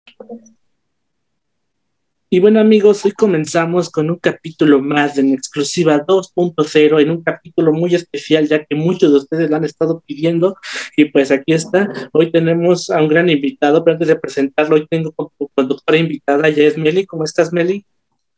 Y bueno amigos, hoy comenzamos con un capítulo más de En Exclusiva 2.0, en un capítulo muy especial ya que muchos de ustedes lo han estado pidiendo y pues aquí está. Hoy tenemos a un gran invitado, pero antes de presentarlo, hoy tengo como conductora invitada, ya es Meli. ¿Cómo estás, Meli?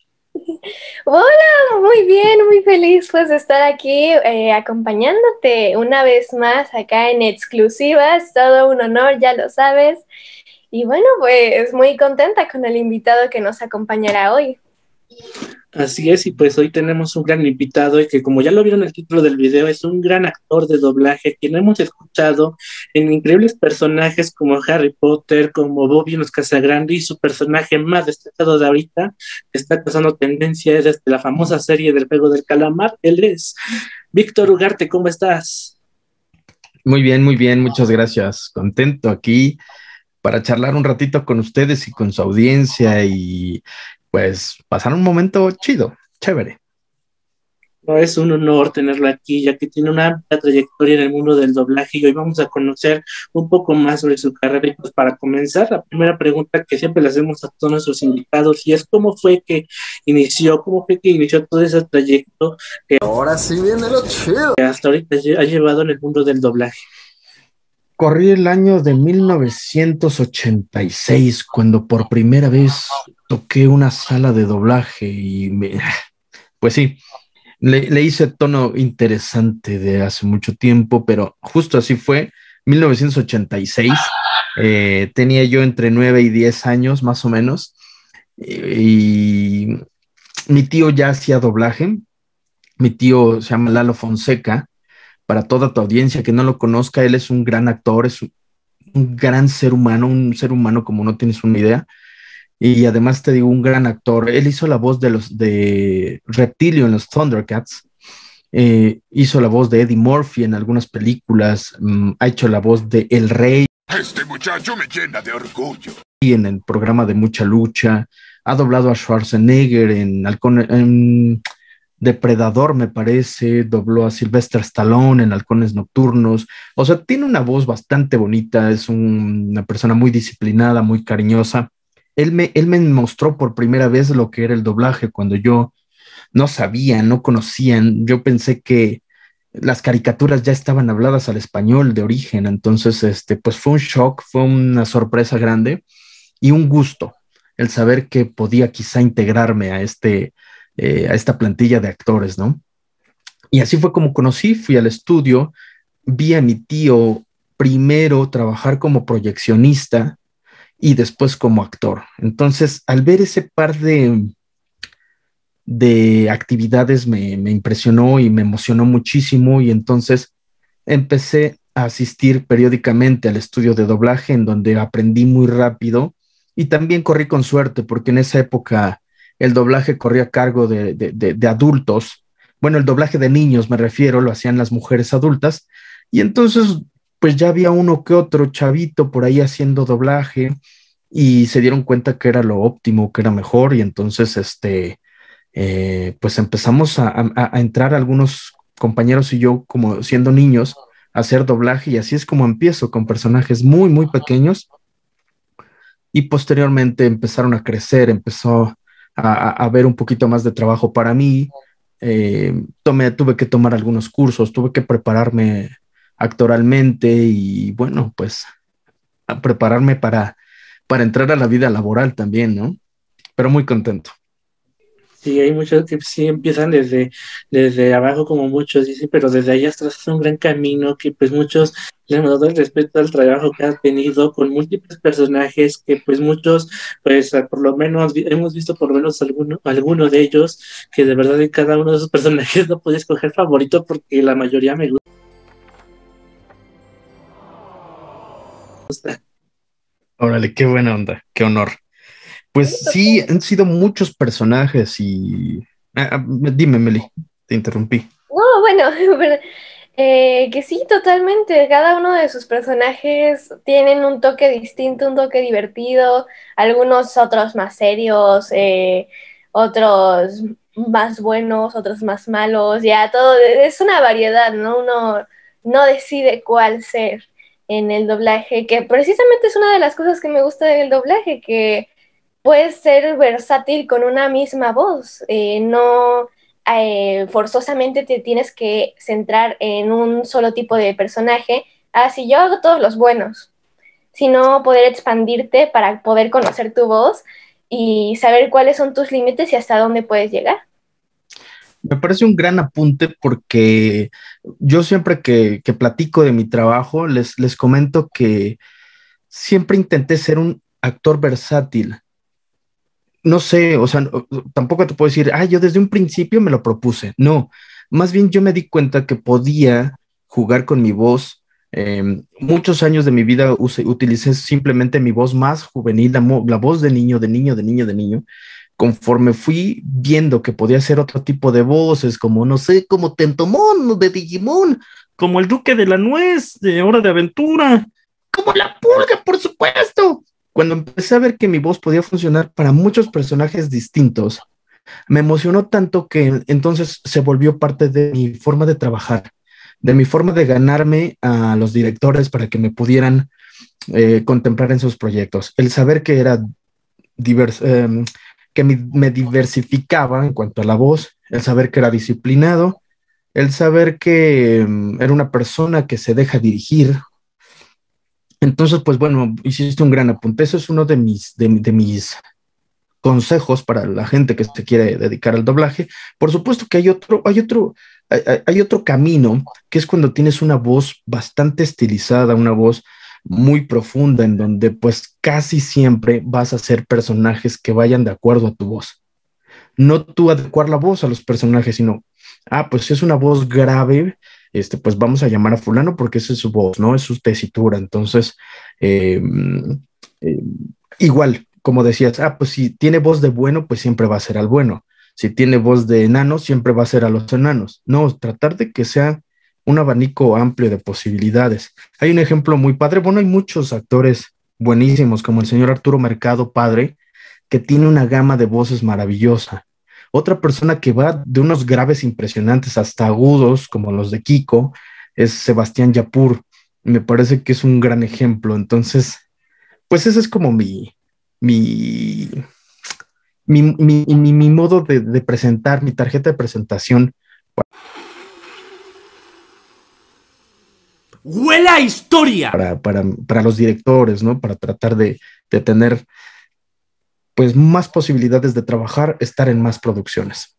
Hola, muy bien, muy feliz pues de estar aquí acompañándote una vez más acá en exclusiva. Es todo un honor, ya lo sabes. Y bueno, pues muy contenta con el invitado que nos acompañará hoy. Así es, y pues hoy tenemos un gran invitado y que como ya lo vieron en el título del video, es un gran actor de doblaje, quien hemos escuchado en increíbles personajes como Harry Potter, como Bobby en los Casagrande, y su personaje más destacado de ahorita, que está causando tendencia desde la famosa serie del juego del calamar. Él es Víctor Ugarte. ¿Cómo estás? Muy bien, muchas gracias. Contento aquí para charlar un ratito con ustedes y con su audiencia y pues pasar un momento chido, chévere. No, es un honor tenerlo aquí, ya que tiene una amplia trayectoria en el mundo del doblaje y hoy vamos a conocer un poco más sobre su carrera. Y pues para comenzar, la primera pregunta que siempre le hacemos a todos nuestros invitados y es cómo fue que inició todo ese trayecto Ahora sí viene lo chido. que hasta ahorita ha llevado en el mundo del doblaje. Corrí el año de 1986 cuando por primera vez toqué una sala de doblaje pues sí, le hice tono interesante de hace mucho tiempo, pero justo así fue, 1986. Tenía yo entre 9 y 10 años más o menos, y mi tío ya hacía doblaje. Mi tío se llama Lalo Fonseca. Para toda tu audiencia que no lo conozca, él es un gran actor, es un gran ser humano, un ser humano como no tienes una idea. Y además te digo, un gran actor. Él hizo la voz de los de Reptilio en los Thundercats. Hizo la voz de Eddie Murphy en algunas películas. Ha hecho la voz de El Rey Este muchacho me llena de orgullo. en el programa de Mucha Lucha. Ha doblado a Schwarzenegger en Depredador, me parece. Dobló a Sylvester Stallone en Halcones Nocturnos. O sea, tiene una voz bastante bonita. Es una persona muy disciplinada, muy cariñosa. Él me mostró por primera vez lo que era el doblaje cuando yo no sabía, no conocían. Yo pensé que las caricaturas ya estaban habladas al español de origen. Entonces, pues fue un shock, fue una sorpresa grande y un gusto el saber que podía quizá integrarme a esta plantilla de actores, ¿no? Y así fue como conocí, fui al estudio, vi a mi tío primero trabajar como proyeccionista y después como actor. Entonces, al ver ese par de actividades me impresionó y me emocionó muchísimo y entonces empecé a asistir periódicamente al estudio de doblaje en donde aprendí muy rápido y también corrí con suerte porque en esa época el doblaje corría a cargo de adultos. Bueno, el doblaje de niños me refiero, lo hacían las mujeres adultas y entonces pues ya había uno que otro chavito por ahí haciendo doblaje y se dieron cuenta que era lo óptimo, que era mejor y entonces pues empezamos a entrar algunos compañeros y yo como siendo niños a hacer doblaje y así es como empiezo con personajes muy, muy pequeños y posteriormente empezaron a crecer, empezó a ver un poquito más de trabajo para mí. Tuve que tomar algunos cursos, tuve que prepararme actoralmente y bueno, pues a prepararme para entrar a la vida laboral también, ¿no? Pero muy contento. Sí, hay muchos que sí empiezan desde abajo, como muchos dicen, pero desde ahí hasta es un gran camino que pues muchos le han dado el respeto al trabajo que ha tenido con múltiples personajes que pues muchos, pues por lo menos hemos visto por lo menos alguno de ellos que de verdad en cada uno de esos personajes no puedes escoger favorito porque la mayoría me gusta. Órale, qué buena onda, qué honor. Pues sí, han sido muchos personajes y... dime, Meli, te interrumpí. No, bueno, pero, que sí, totalmente. Cada uno de sus personajes tienen un toque distinto, un toque divertido, algunos otros más serios, otros más buenos, otros más malos, ya todo es una variedad, ¿no? Uno no decide cuál ser. en el doblaje, que precisamente es una de las cosas que me gusta del doblaje, que puedes ser versátil con una misma voz, no forzosamente te tienes que centrar en un solo tipo de personaje, si yo hago todos los buenos, sino poder expandirte para poder conocer tu voz y saber cuáles son tus límites y hasta dónde puedes llegar. Me parece un gran apunte porque yo siempre que platico de mi trabajo, les comento que siempre intenté ser un actor versátil. No sé, o sea, tampoco te puedo decir, yo desde un principio me lo propuse. No, más bien yo me di cuenta que podía jugar con mi voz. Muchos años de mi vida utilicé simplemente mi voz más juvenil, la voz de niño, de niño, de niño, de niño. Conforme fui viendo que podía hacer otro tipo de voces, como, no sé, como Tentomón de Digimon, como el Duque de la Nuez de Hora de Aventura, como la Pulga, por supuesto. Cuando empecé a ver que mi voz podía funcionar para muchos personajes distintos, me emocionó tanto que entonces se volvió parte de mi forma de trabajar, de mi forma de ganarme a los directores para que me pudieran contemplar en sus proyectos. El saber que era que me diversificaba en cuanto a la voz, el saber que era disciplinado, el saber que era una persona que se deja dirigir. Entonces, pues bueno, hiciste un gran apunte. Eso es uno de mis consejos para la gente que se quiere dedicar al doblaje. Por supuesto que hay otro camino, que es cuando tienes una voz bastante estilizada, una voz muy profunda, en donde pues casi siempre vas a hacer personajes que vayan de acuerdo a tu voz. No tú adecuar la voz a los personajes, sino, pues si es una voz grave, pues vamos a llamar a fulano porque esa es su voz, ¿no? Es su tesitura. Entonces, eh, eh, igual, como decías, pues si tiene voz de bueno, pues siempre va a ser al bueno. Si tiene voz de enano, siempre va a ser a los enanos. No, tratar de que sea un abanico amplio de posibilidades. Hay un ejemplo muy padre, bueno, hay muchos actores buenísimos, como el señor Arturo Mercado, padre, que tiene una gama de voces maravillosa. Otra persona que va de unos graves impresionantes hasta agudos, como los de Kiko, es Sebastián Yapur. Me parece que es un gran ejemplo. Entonces, pues ese es como mi, mi modo de presentar, mi tarjeta de presentación. ¡Huele a historia! Para los directores, ¿no? Para tratar de tener pues más posibilidades de trabajar, estar en más producciones.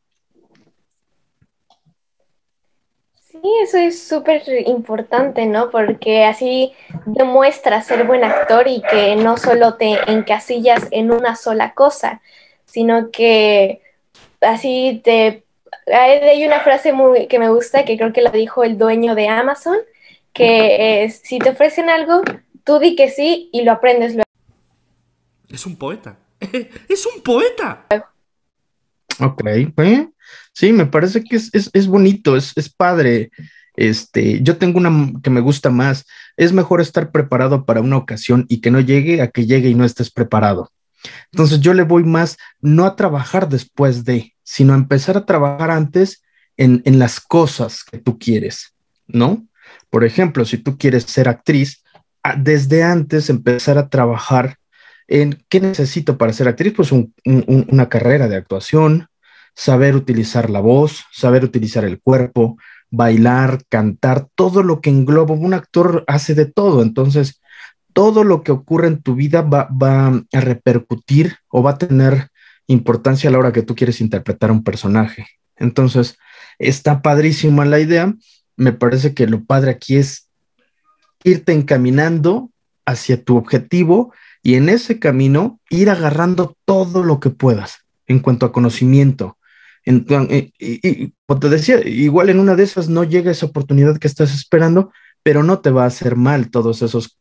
Sí, eso es súper importante, ¿no? Porque así demuestras ser buen actor y que no solo te encasillas en una sola cosa, sino que así te... Hay una frase que me gusta, que creo que la dijo el dueño de Amazon, que es, si te ofrecen algo, tú di que sí y lo aprendes luego. Es un poeta. ¡Es un poeta! Ok, sí, me parece que es bonito, es padre. Yo tengo una que me gusta más. Es mejor estar preparado para una ocasión y que no llegue a que llegue y no estés preparado. Entonces yo le voy más, no a trabajar después de, sino a empezar a trabajar antes en las cosas que tú quieres, ¿no? Por ejemplo, si tú quieres ser actriz, desde antes empezar a trabajar en qué necesito para ser actriz, pues una carrera de actuación, saber utilizar la voz, saber utilizar el cuerpo, bailar, cantar, todo lo que engloba. Un actor hace de todo, entonces todo lo que ocurre en tu vida va a repercutir o va a tener importancia a la hora que tú quieres interpretar a un personaje. Entonces, está padrísima la idea. Me parece que lo padre aquí es irte encaminando hacia tu objetivo y en ese camino ir agarrando todo lo que puedas en cuanto a conocimiento. Y como te decía, igual en una de esas no llega esa oportunidad que estás esperando, pero no te va a hacer mal todos esos,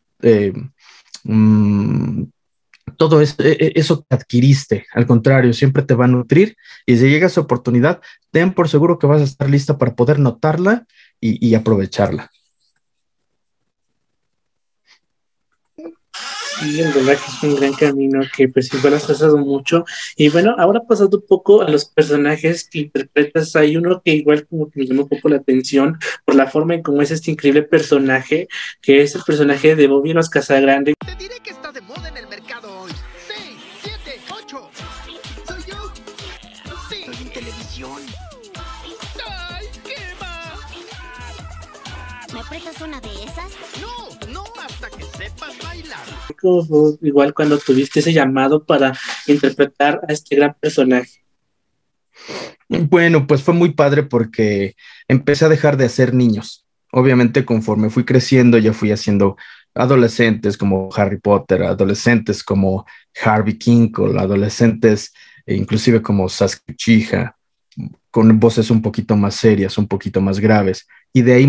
todo eso que adquiriste. Al contrario, siempre te va a nutrir y si llega esa oportunidad, ten por seguro que vas a estar lista para poder notarla y aprovecharla. Sí, en verdad que es un gran camino que pues igual has pasado mucho. Y bueno, ahora pasando un poco a los personajes que interpretas, hay uno que igual como que me llamó un poco la atención por la forma en cómo es este increíble personaje, que es el personaje de Bobby en Los Casagrande. Te diré que está de moda en el mercado hoy. 6, 7, 8. ¿Soy yo? Sí. Estoy en televisión. ¡Ay, qué va! ¿Me prestas una de esas? No hasta que sepas bailar. Igual cuando tuviste ese llamado para interpretar a este gran personaje. Bueno, pues fue muy padre porque empecé a dejar de hacer niños. Obviamente, conforme fui creciendo, ya fui haciendo adolescentes como Harry Potter, adolescentes como Harvey Kinkle, adolescentes inclusive como Sasuke Uchiha, con voces un poquito más serias, un poquito más graves. Y de ahí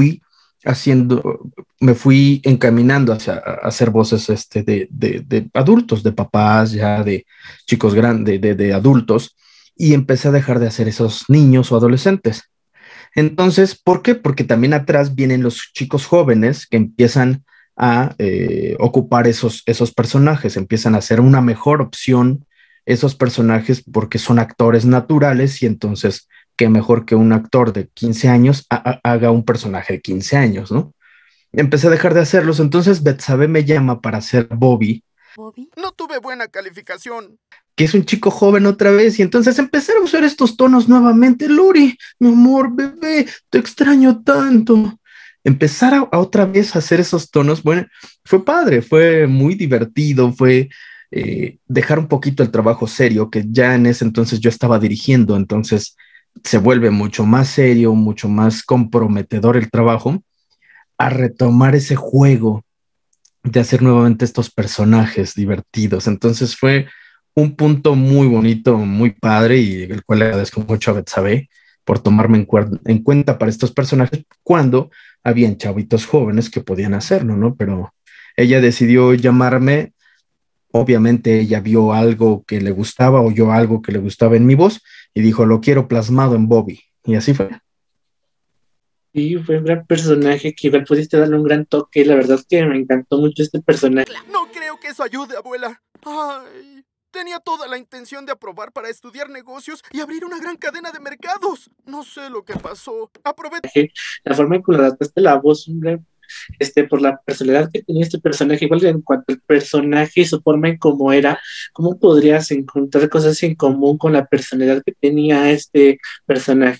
me fui encaminando hacia a hacer voces de adultos, de papás, ya de chicos grandes, de adultos, y empecé a dejar de hacer esos niños o adolescentes. Entonces, ¿por qué? Porque también atrás vienen los chicos jóvenes que empiezan a ocupar esos personajes, empiezan a ser una mejor opción esos personajes porque son actores naturales y entonces, qué mejor que un actor de 15 años haga un personaje de 15 años, ¿no? Empecé a dejar de hacerlos, entonces Betsabe me llama para hacer Bobby. ¿Bobby? No tuve buena calificación. Que es un chico joven otra vez, y entonces empecé a usar estos tonos nuevamente. Luri, mi amor, bebé, te extraño tanto. Empezar a otra vez a hacer esos tonos, bueno, fue padre, fue muy divertido, fue dejar un poquito el trabajo serio, que ya en ese entonces yo estaba dirigiendo, entonces se vuelve mucho más serio, mucho más comprometedor el trabajo, a retomar ese juego de hacer nuevamente estos personajes divertidos. Entonces fue un punto muy bonito, muy padre, y el cual le agradezco mucho a Betsabe por tomarme en cuenta para estos personajes cuando habían chavitos jóvenes que podían hacerlo, ¿no? Pero ella decidió llamarme, obviamente ella vio algo que le gustaba, oyó algo que le gustaba en mi voz y dijo, lo quiero plasmado en Bobby. Y así fue. Sí, fue un gran personaje que igual pudiste darle un gran toque. La verdad que me encantó mucho este personaje. No creo que eso ayude, abuela. Ay, tenía toda la intención de aprobar para estudiar negocios y abrir una gran cadena de mercados. No sé lo que pasó. Aproveché. La forma en que le adaptaste la voz, un gran, por la personalidad que tenía este personaje, igual en cuanto al personaje y su forma en cómo era, ¿cómo podrías encontrar cosas en común con la personalidad que tenía este personaje?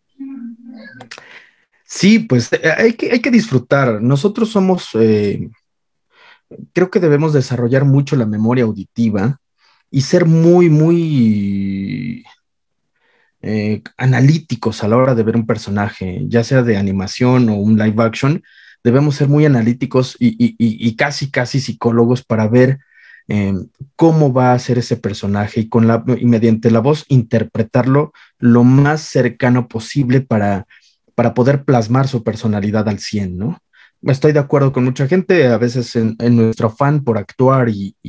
Sí, pues hay que disfrutar. Nosotros somos, creo que debemos desarrollar mucho la memoria auditiva y ser muy analíticos a la hora de ver un personaje, ya sea de animación o un live action. Debemos ser muy analíticos y casi psicólogos para ver eh, cómo va a ser ese personaje y mediante la voz interpretarlo lo más cercano posible para poder plasmar su personalidad al 100, ¿no? Estoy de acuerdo con mucha gente, a veces en nuestro afán por actuar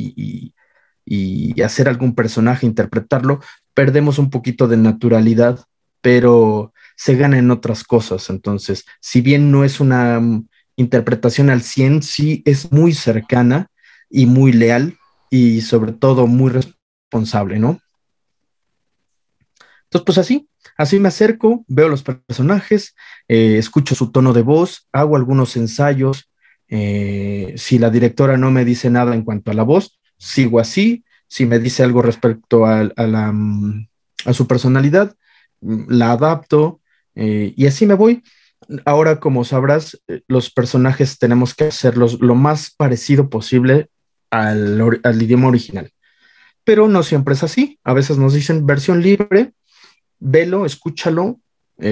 y hacer algún personaje, interpretarlo, perdemos un poquito de naturalidad, pero se gana en otras cosas. Entonces, si bien no es una interpretación al 100, sí es muy cercana y muy leal y sobre todo muy responsable, ¿no? Entonces, pues así me acerco, veo los personajes, escucho su tono de voz, hago algunos ensayos. Si la directora no me dice nada en cuanto a la voz, sigo así. Si me dice algo respecto a su personalidad, la adapto y así me voy. Ahora, como sabrás, los personajes tenemos que hacerlos lo más parecido posible al idioma original. Pero no siempre es así. A veces nos dicen versión libre, velo, escúchalo,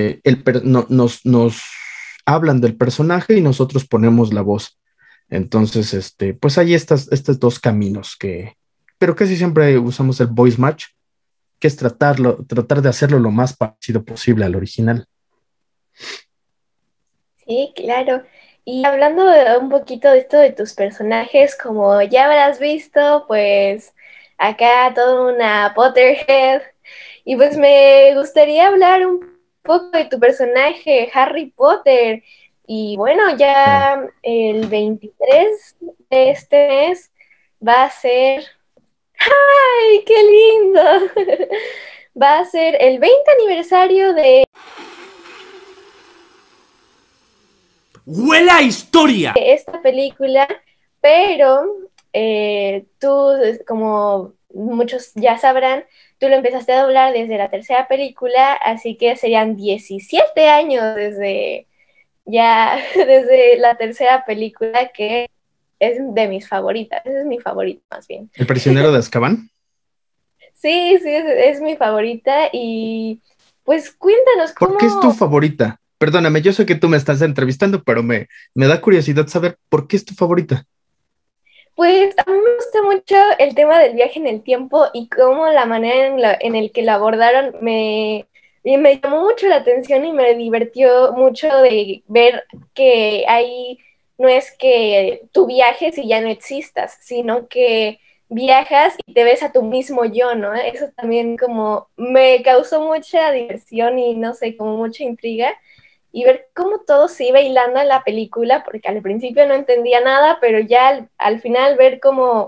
nos hablan del personaje y nosotros ponemos la voz. Entonces, pues hay estos dos caminos pero casi siempre usamos el voice match, que es tratar de hacerlo lo más parecido posible al original. Sí, claro. Y hablando un poquito de esto de tus personajes, como ya habrás visto, pues acá toda una Potterhead. Y pues me gustaría hablar un poco de tu personaje, Harry Potter. Y bueno, ya el 23 de este mes va a ser... ¡Ay, qué lindo! Va a ser el 20 aniversario de ¡Huele a historia! esta película, pero tú, como muchos ya sabrán, tú lo empezaste a doblar desde la tercera película, así que serían 17 años desde desde la tercera película, que es de mis favoritas. Esa es mi favorita, más bien. ¿El prisionero de Azkaban? Sí, es mi favorita. Y pues cuéntanos ¿Por cómo... qué es tu favorita? Perdóname, yo sé que tú me estás entrevistando, pero me da curiosidad saber por qué es tu favorita. Pues a mí me gusta mucho el tema del viaje en el tiempo y cómo la manera en el que lo abordaron me llamó mucho la atención y me divirtió mucho de ver que ahí no es que tú viajes y ya no existas, sino que viajas y te ves a tu mismo yo, ¿no? Eso también como me causó mucha diversión y no sé, como mucha intriga. Y ver cómo todo se iba hilando en la película, porque al principio no entendía nada, pero ya al final ver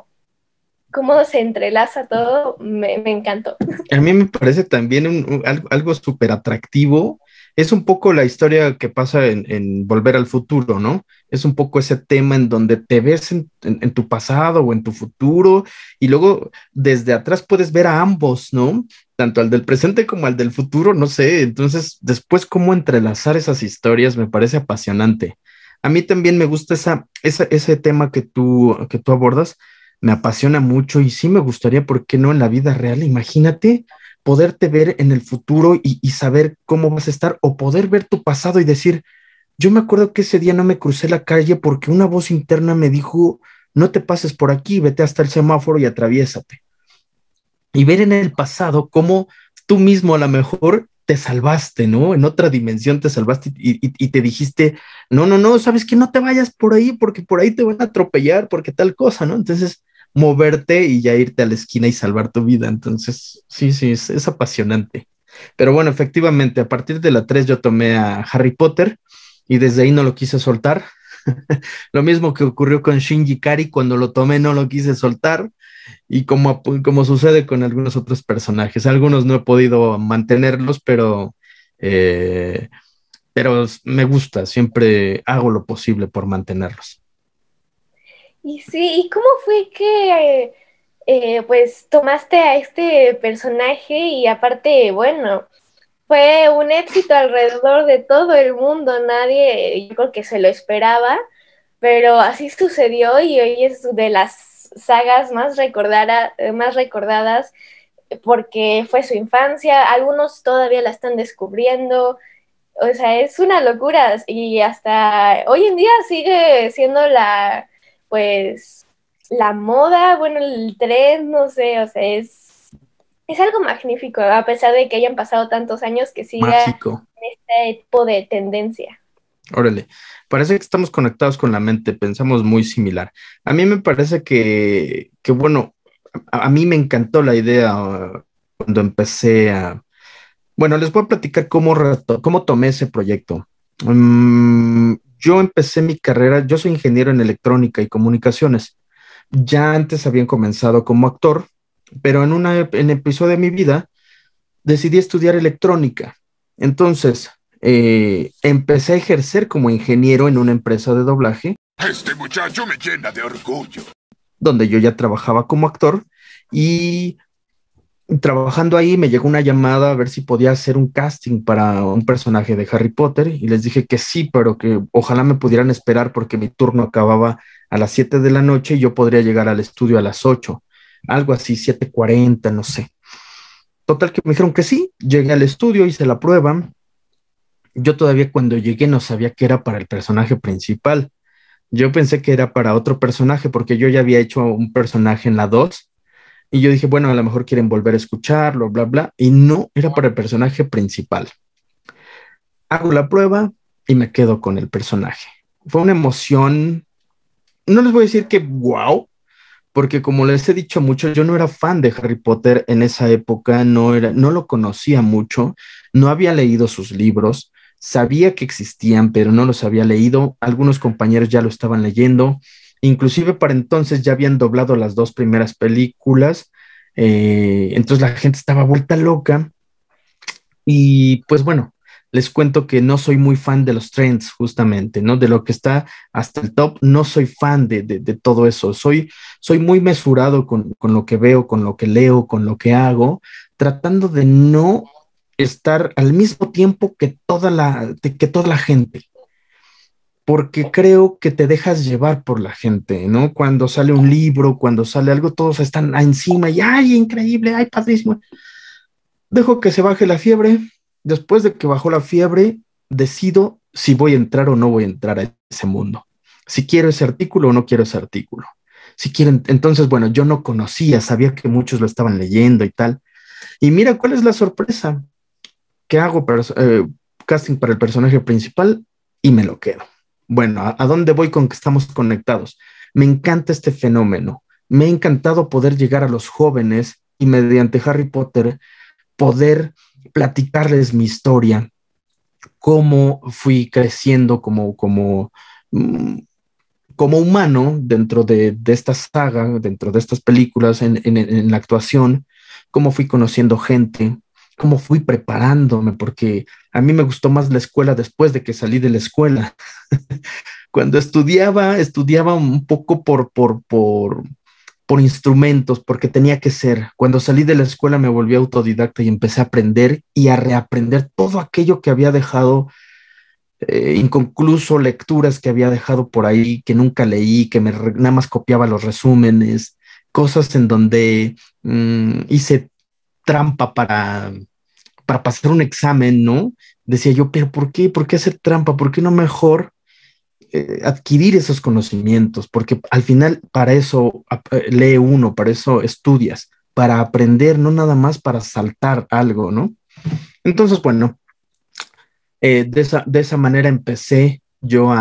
cómo se entrelaza todo, me encantó. A mí me parece también algo súper atractivo. Es un poco la historia que pasa en Volver al Futuro, ¿no? Es un poco ese tema en donde te ves en tu pasado o en tu futuro y luego desde atrás puedes ver a ambos, ¿no? Tanto al del presente como al del futuro, no sé. Entonces, después cómo entrelazar esas historias me parece apasionante. A mí también me gusta ese tema que tú abordas, me apasiona mucho y sí me gustaría, ¿por qué no en la vida real? Imagínate poderte ver en el futuro y saber cómo vas a estar o poder ver tu pasado y decir, yo me acuerdo que ese día no me crucé la calle porque una voz interna me dijo, no te pases por aquí, vete hasta el semáforo y atraviésate. Y ver en el pasado cómo tú mismo a lo mejor te salvaste, ¿no? En otra dimensión te salvaste y te dijiste, no, no, no, sabes que no te vayas por ahí porque por ahí te van a atropellar, porque tal cosa, ¿no? Entonces, moverte y ya irte a la esquina y salvar tu vida. Entonces, sí, sí, es apasionante. Pero bueno, efectivamente, a partir de la 3 yo tomé a Harry Potter y desde ahí no lo quise soltar. Lo mismo que ocurrió con Shinji Ikari, cuando lo tomé no lo quise soltar y como sucede con algunos otros personajes. Algunos no he podido mantenerlos, eh, pero me gusta, siempre hago lo posible por mantenerlos. Y sí, ¿y cómo fue que pues tomaste a este personaje y aparte, bueno, fue un éxito alrededor de todo el mundo, nadie, yo creo que se lo esperaba, pero así sucedió y hoy es de las sagas más recordadas porque fue su infancia, algunos todavía la están descubriendo, o sea, es una locura y hasta hoy en día sigue siendo pues, la moda, bueno, el tren, no sé, o sea, es algo magnífico, a pesar de que hayan pasado tantos años que siga Mágico. este tipo de tendencia. Órale, parece que estamos conectados con la mente, pensamos muy similar. A mí me parece que bueno, a mí me encantó la idea cuando empecé a... Bueno, les voy a platicar cómo tomé ese proyecto. Yo empecé mi carrera, yo soy ingeniero en electrónica y comunicaciones. Ya antes habían comenzado como actor, pero en episodio de mi vida decidí estudiar electrónica. Entonces, empecé a ejercer como ingeniero en una empresa de doblaje. Este muchacho me llena de orgullo. Donde yo ya trabajaba como actor y trabajando ahí me llegó una llamada a ver si podía hacer un casting para un personaje de Harry Potter y les dije que sí, pero que ojalá me pudieran esperar porque mi turno acababa a las 7 de la noche y yo podría llegar al estudio a las 8, algo así, 7:40, no sé. Total que me dijeron que sí, llegué al estudio, hice la prueba. Yo todavía cuando llegué no sabía que era para el personaje principal. Yo pensé que era para otro personaje porque yo ya había hecho un personaje en la 2 y yo dije, bueno, a lo mejor quieren volver a escucharlo, bla, bla, y no, era para el personaje principal. Hago la prueba y me quedo con el personaje. Fue una emoción, no les voy a decir que wow, porque como les he dicho mucho, yo no era fan de Harry Potter en esa época, no lo conocía mucho, no había leído sus libros, sabía que existían, pero no los había leído. Algunos compañeros ya lo estaban leyendo. Inclusive para entonces ya habían doblado las dos primeras películas, entonces la gente estaba vuelta loca y pues bueno, les cuento que no soy muy fan de los trends justamente, ¿no? De lo que está hasta el top, no soy fan de todo eso, soy muy mesurado con lo que veo, con lo que leo, con lo que hago, tratando de no estar al mismo tiempo que que toda la gente, porque creo que te dejas llevar por la gente, ¿no? Cuando sale un libro, cuando sale algo, todos están encima y ¡ay, increíble! ¡Ay, padrísimo! Dejo que se baje la fiebre. Después de que bajó la fiebre, decido si voy a entrar o no voy a entrar a ese mundo. Si quiero ese artículo o no quiero ese artículo. Si quieren, entonces, bueno, yo no conocía, sabía que muchos lo estaban leyendo y tal. Y mira cuál es la sorpresa que hago casting para el personaje principal y me lo quedo. Bueno, ¿a dónde voy con que estamos conectados? Me encanta este fenómeno. Me ha encantado poder llegar a los jóvenes y mediante Harry Potter poder platicarles mi historia, cómo fui creciendo mm, como humano dentro de esta saga, dentro de estas películas, en la actuación, cómo fui conociendo gente, cómo fui preparándome, porque a mí me gustó más la escuela después de que salí de la escuela. Cuando estudiaba un poco por instrumentos, porque tenía que ser. Cuando salí de la escuela me volví autodidacta y empecé a aprender y a reaprender todo aquello que había dejado inconcluso, lecturas que había dejado por ahí, que nunca leí, nada más copiaba los resúmenes, cosas en donde hice trampa para pasar un examen, ¿no? Decía yo, pero ¿por qué? ¿Por qué hacer trampa? ¿Por qué no mejor adquirir esos conocimientos? Porque al final para eso lee uno, para eso estudias, para aprender, no nada más para saltar algo, ¿no? Entonces, bueno, de esa manera empecé yo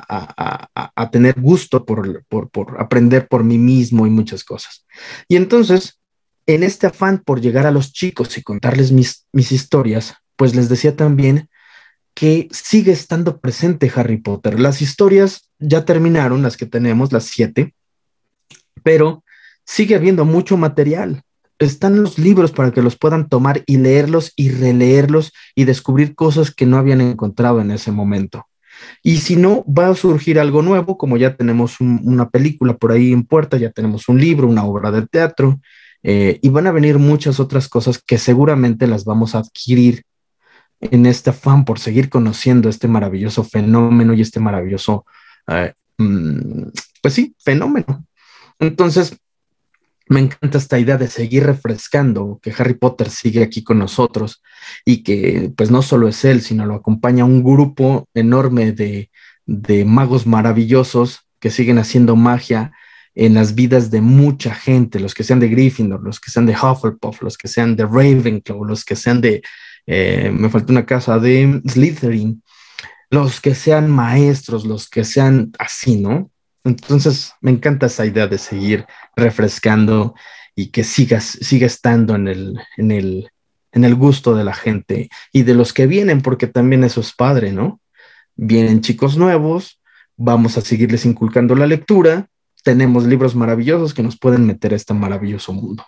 a tener gusto por aprender por mí mismo y muchas cosas. Y entonces, en este afán por llegar a los chicos y contarles mis historias, pues les decía también que sigue estando presente Harry Potter. Las historias ya terminaron, las que tenemos, las 7, pero sigue habiendo mucho material. Están los libros para que los puedan tomar y leerlos y releerlos y descubrir cosas que no habían encontrado en ese momento. Y si no, va a surgir algo nuevo, como ya tenemos una película por ahí en puerta, ya tenemos un libro, una obra de teatro, y van a venir muchas otras cosas que seguramente las vamos a adquirir en este afán por seguir conociendo este maravilloso fenómeno y este maravilloso, eh, mm, pues sí, fenómeno. Entonces, me encanta esta idea de seguir refrescando, que Harry Potter sigue aquí con nosotros y que pues no solo es él, sino lo acompaña un grupo enorme de magos maravillosos que siguen haciendo magia en las vidas de mucha gente, los que sean de Gryffindor, los que sean de Hufflepuff, los que sean de Ravenclaw, los que sean me faltó una casa de Slytherin, los que sean maestros, los que sean así, ¿no? Entonces, me encanta esa idea de seguir refrescando y que siga estando en el gusto de la gente y de los que vienen, porque también eso es padre, ¿no? Vienen chicos nuevos, vamos a seguirles inculcando la lectura, tenemos libros maravillosos que nos pueden meter a este maravilloso mundo.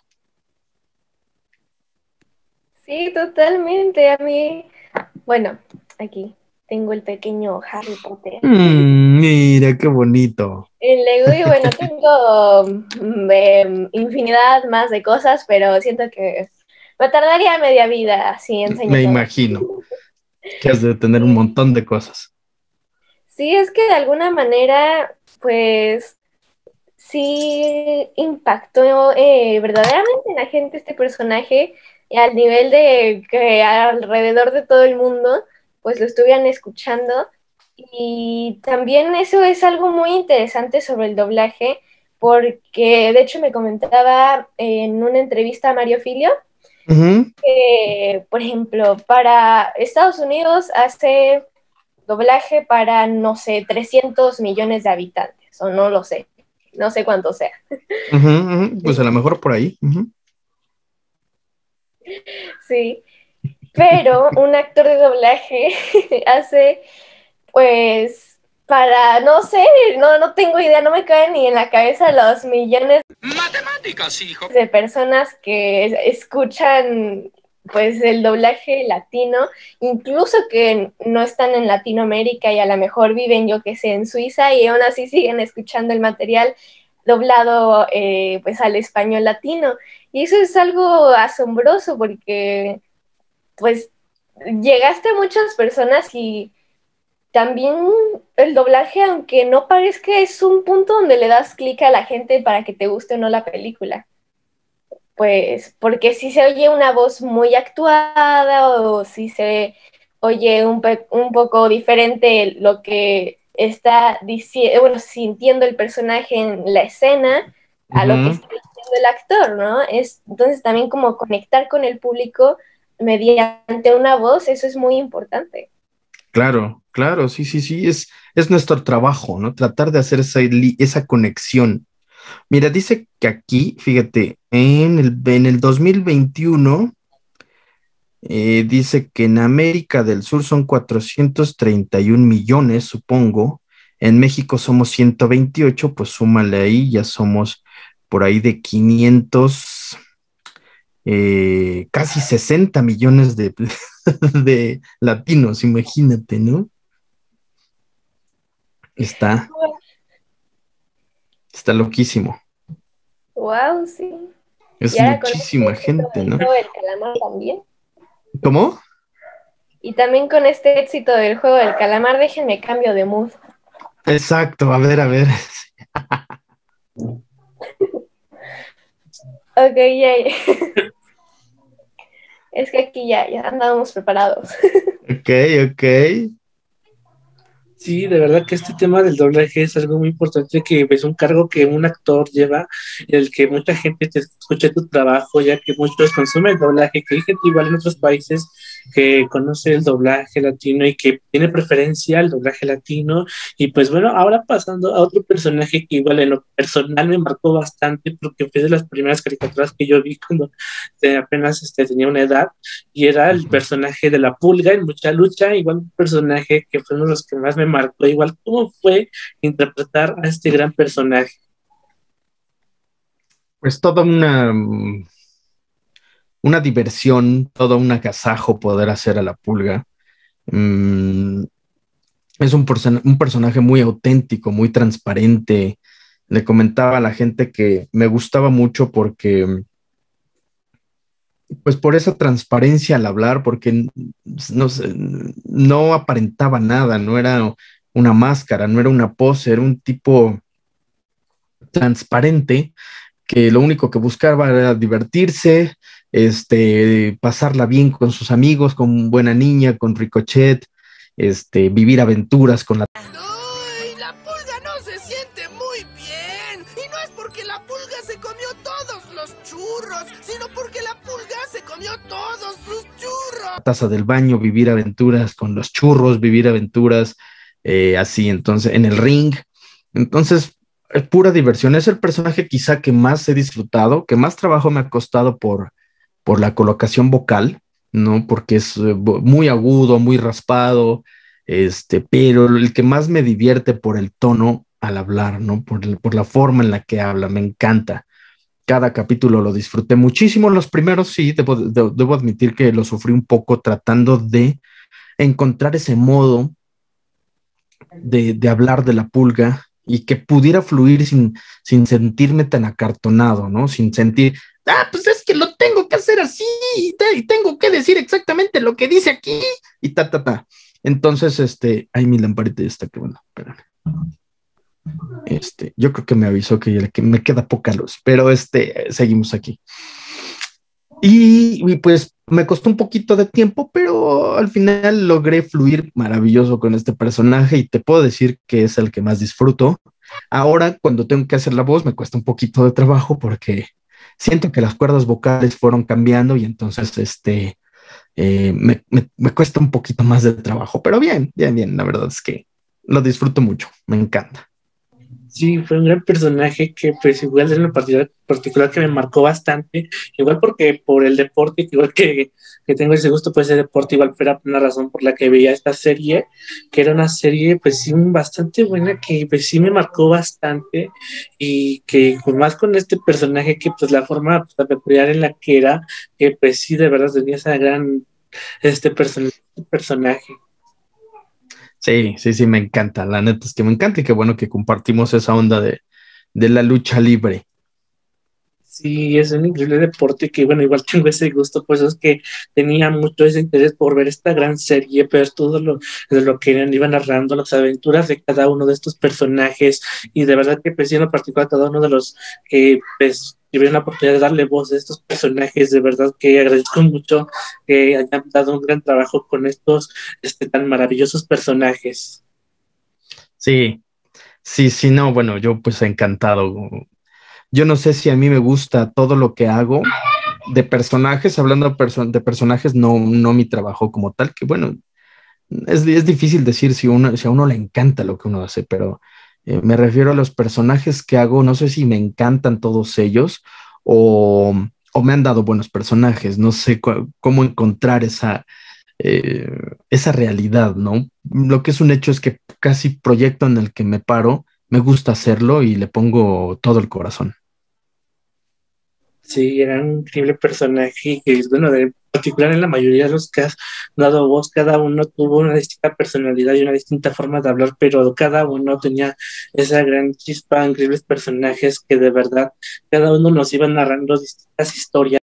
Sí, totalmente. A mí, bueno, aquí tengo el pequeño Harry Potter Mira, qué bonito. en Lego y bueno, tengo infinidad más de cosas, pero siento que me tardaría media vida así enseñando. Me imagino que has de tener un montón de cosas. Sí, es que de alguna manera, pues, sí impactó verdaderamente en la gente este personaje al nivel de que alrededor de todo el mundo pues lo estuvieran escuchando y también eso es algo muy interesante sobre el doblaje porque de hecho me comentaba en una entrevista a Mario Filio que por ejemplo para Estados Unidos hace doblaje para no sé 300 millones de habitantes o no lo sé, no sé cuánto sea. Pues a lo mejor por ahí. Sí, pero un actor de doblaje hace, pues, para, no sé, no tengo idea, no me caen ni en la cabeza los millones Matemáticas, hijo. de personas que escuchan pues el doblaje latino, incluso que no están en Latinoamérica y a lo mejor viven, yo que sé, en Suiza y aún así siguen escuchando el material doblado pues al español latino. Y eso es algo asombroso porque pues llegaste a muchas personas y también el doblaje, aunque no parezca, es un punto donde le das clic a la gente para que te guste o no la película. Pues, porque si se oye una voz muy actuada o si se oye un poco diferente lo que está diciendo, bueno, sintiendo el personaje en la escena a lo que está diciendo el actor, ¿no? Entonces también como conectar con el público mediante una voz, eso es muy importante. Claro, claro, sí, sí, sí, es nuestro trabajo, ¿no? Tratar de hacer esa conexión. Mira, dice que aquí, fíjate, en el 2021, dice que en América del Sur son 431 millones, supongo. En México somos 128, pues súmale ahí, ya somos por ahí de 500, casi 60 millones de latinos, imagínate, ¿no? Está loquísimo. Wow, sí. Es Y ahora muchísima gente, ¿no? El del calamar también. ¿Cómo? Y también con este éxito del juego del calamar, déjenme cambio de mood. Exacto, a ver, a ver. Ok, ya. Es que aquí ya andábamos preparados. Ok, ok. Sí, de verdad que este tema del doblaje es algo muy importante, que es un cargo que un actor lleva, en el que mucha gente te escucha tu trabajo, ya que muchos consumen el doblaje, que hay gente igual en otros países que conoce el doblaje latino y que tiene preferencia al doblaje latino. Y pues bueno, ahora pasando a otro personaje que igual en lo personal me marcó bastante, porque fue de las primeras caricaturas que yo vi cuando apenas tenía una edad, y era el personaje de la Pulga en Mucha Lucha, igual un personaje que fue uno de los que más me marcó, igual cómo fue interpretar a este gran personaje. Pues toda una diversión, todo un agasajo poder hacer a la Pulga. Es un personaje muy auténtico, muy transparente. Le comentaba a la gente que me gustaba mucho porque, pues por esa transparencia al hablar, porque no sé, no aparentaba nada, no era una máscara, no era una pose, era un tipo transparente que lo único que buscaba era divertirse, pasarla bien con sus amigos, con Buena Niña, con Ricochet, vivir aventuras con la... ¡Ay! La pulga no se siente muy bien. Y no es porque la pulga se comió todos los churros, sino porque la pulga se comió todos sus churros. Taza del baño, vivir aventuras con los churros, vivir aventuras así, entonces, en el ring. Entonces, es pura diversión. Es el personaje quizá que más he disfrutado, que más trabajo me ha costado por la colocación vocal, ¿no? Porque es muy agudo, muy raspado, pero el que más me divierte por el tono al hablar, ¿no? Por la forma en la que habla, me encanta. Cada capítulo lo disfruté muchísimo. Los primeros sí, debo admitir que lo sufrí un poco tratando de encontrar ese modo de hablar de la Pulga y que pudiera fluir sin sentirme tan acartonado, ¿no? Sin sentir, pues es que lo tengo que hacer así y tengo que decir exactamente lo que dice aquí y ta. Entonces, ay, mi lamparita ya está, que bueno, espérame. Yo creo que me avisó que me queda poca luz, pero seguimos aquí. Y pues me costó un poquito de tiempo, pero al final logré fluir maravilloso con este personaje y te puedo decir que es el que más disfruto. Ahora, cuando tengo que hacer la voz, me cuesta un poquito de trabajo porque siento que las cuerdas vocales fueron cambiando y entonces me cuesta un poquito más de trabajo, pero bien, la verdad es que lo disfruto mucho, me encanta. Sí, fue un gran personaje que pues igual en lo particular que me marcó bastante, igual porque por el deporte, igual que tengo ese gusto por ese deporte, igual fue una razón por la que veía esta serie, que era una serie pues sí bastante buena, que pues sí me marcó bastante y que pues, más con este personaje que pues la forma pues, peculiar en la que era, que pues sí de verdad tenía esa gran, personaje. Sí, sí, sí, me encanta. La neta es que me encanta y qué bueno que compartimos esa onda de la lucha libre. Sí, es un increíble deporte que, bueno, igual tengo ese gusto, pues es que tenía mucho ese interés por ver esta gran serie, ver todo de lo que iban narrando, las aventuras de cada uno de estos personajes, y de verdad que pues sí, en lo particular cada uno de los que pues tuvieron la oportunidad de darle voz a estos personajes, de verdad que agradezco mucho que hayan dado un gran trabajo con estos tan maravillosos personajes. Sí, sí, sí, no, bueno, yo pues encantado. Yo no sé si a mí me gusta todo lo que hago de personajes, hablando de personajes, no, no mi trabajo como tal, que bueno, es difícil decir si a uno le encanta lo que uno hace, pero me refiero a los personajes que hago, no sé si me encantan todos ellos o, o me han dado buenos personajes, no sé cómo encontrar eh, esa realidad, ¿no? Lo que es un hecho es que casi proyecto en el que me paro, me gusta hacerlo y le pongo todo el corazón. Sí, era un increíble personaje que, bueno, en particular en la mayoría de los que has dado voz, cada uno tuvo una distinta personalidad y una distinta forma de hablar, pero cada uno tenía esa gran chispa, increíbles personajes que de verdad cada uno nos iba narrando distintas historias.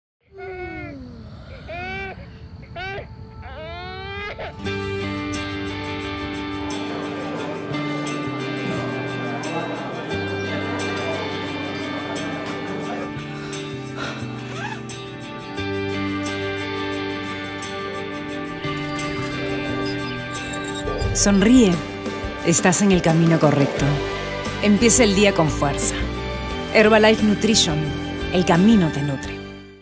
Sonríe. Estás en el camino correcto. Empieza el día con fuerza. Herbalife Nutrition. El camino te nutre.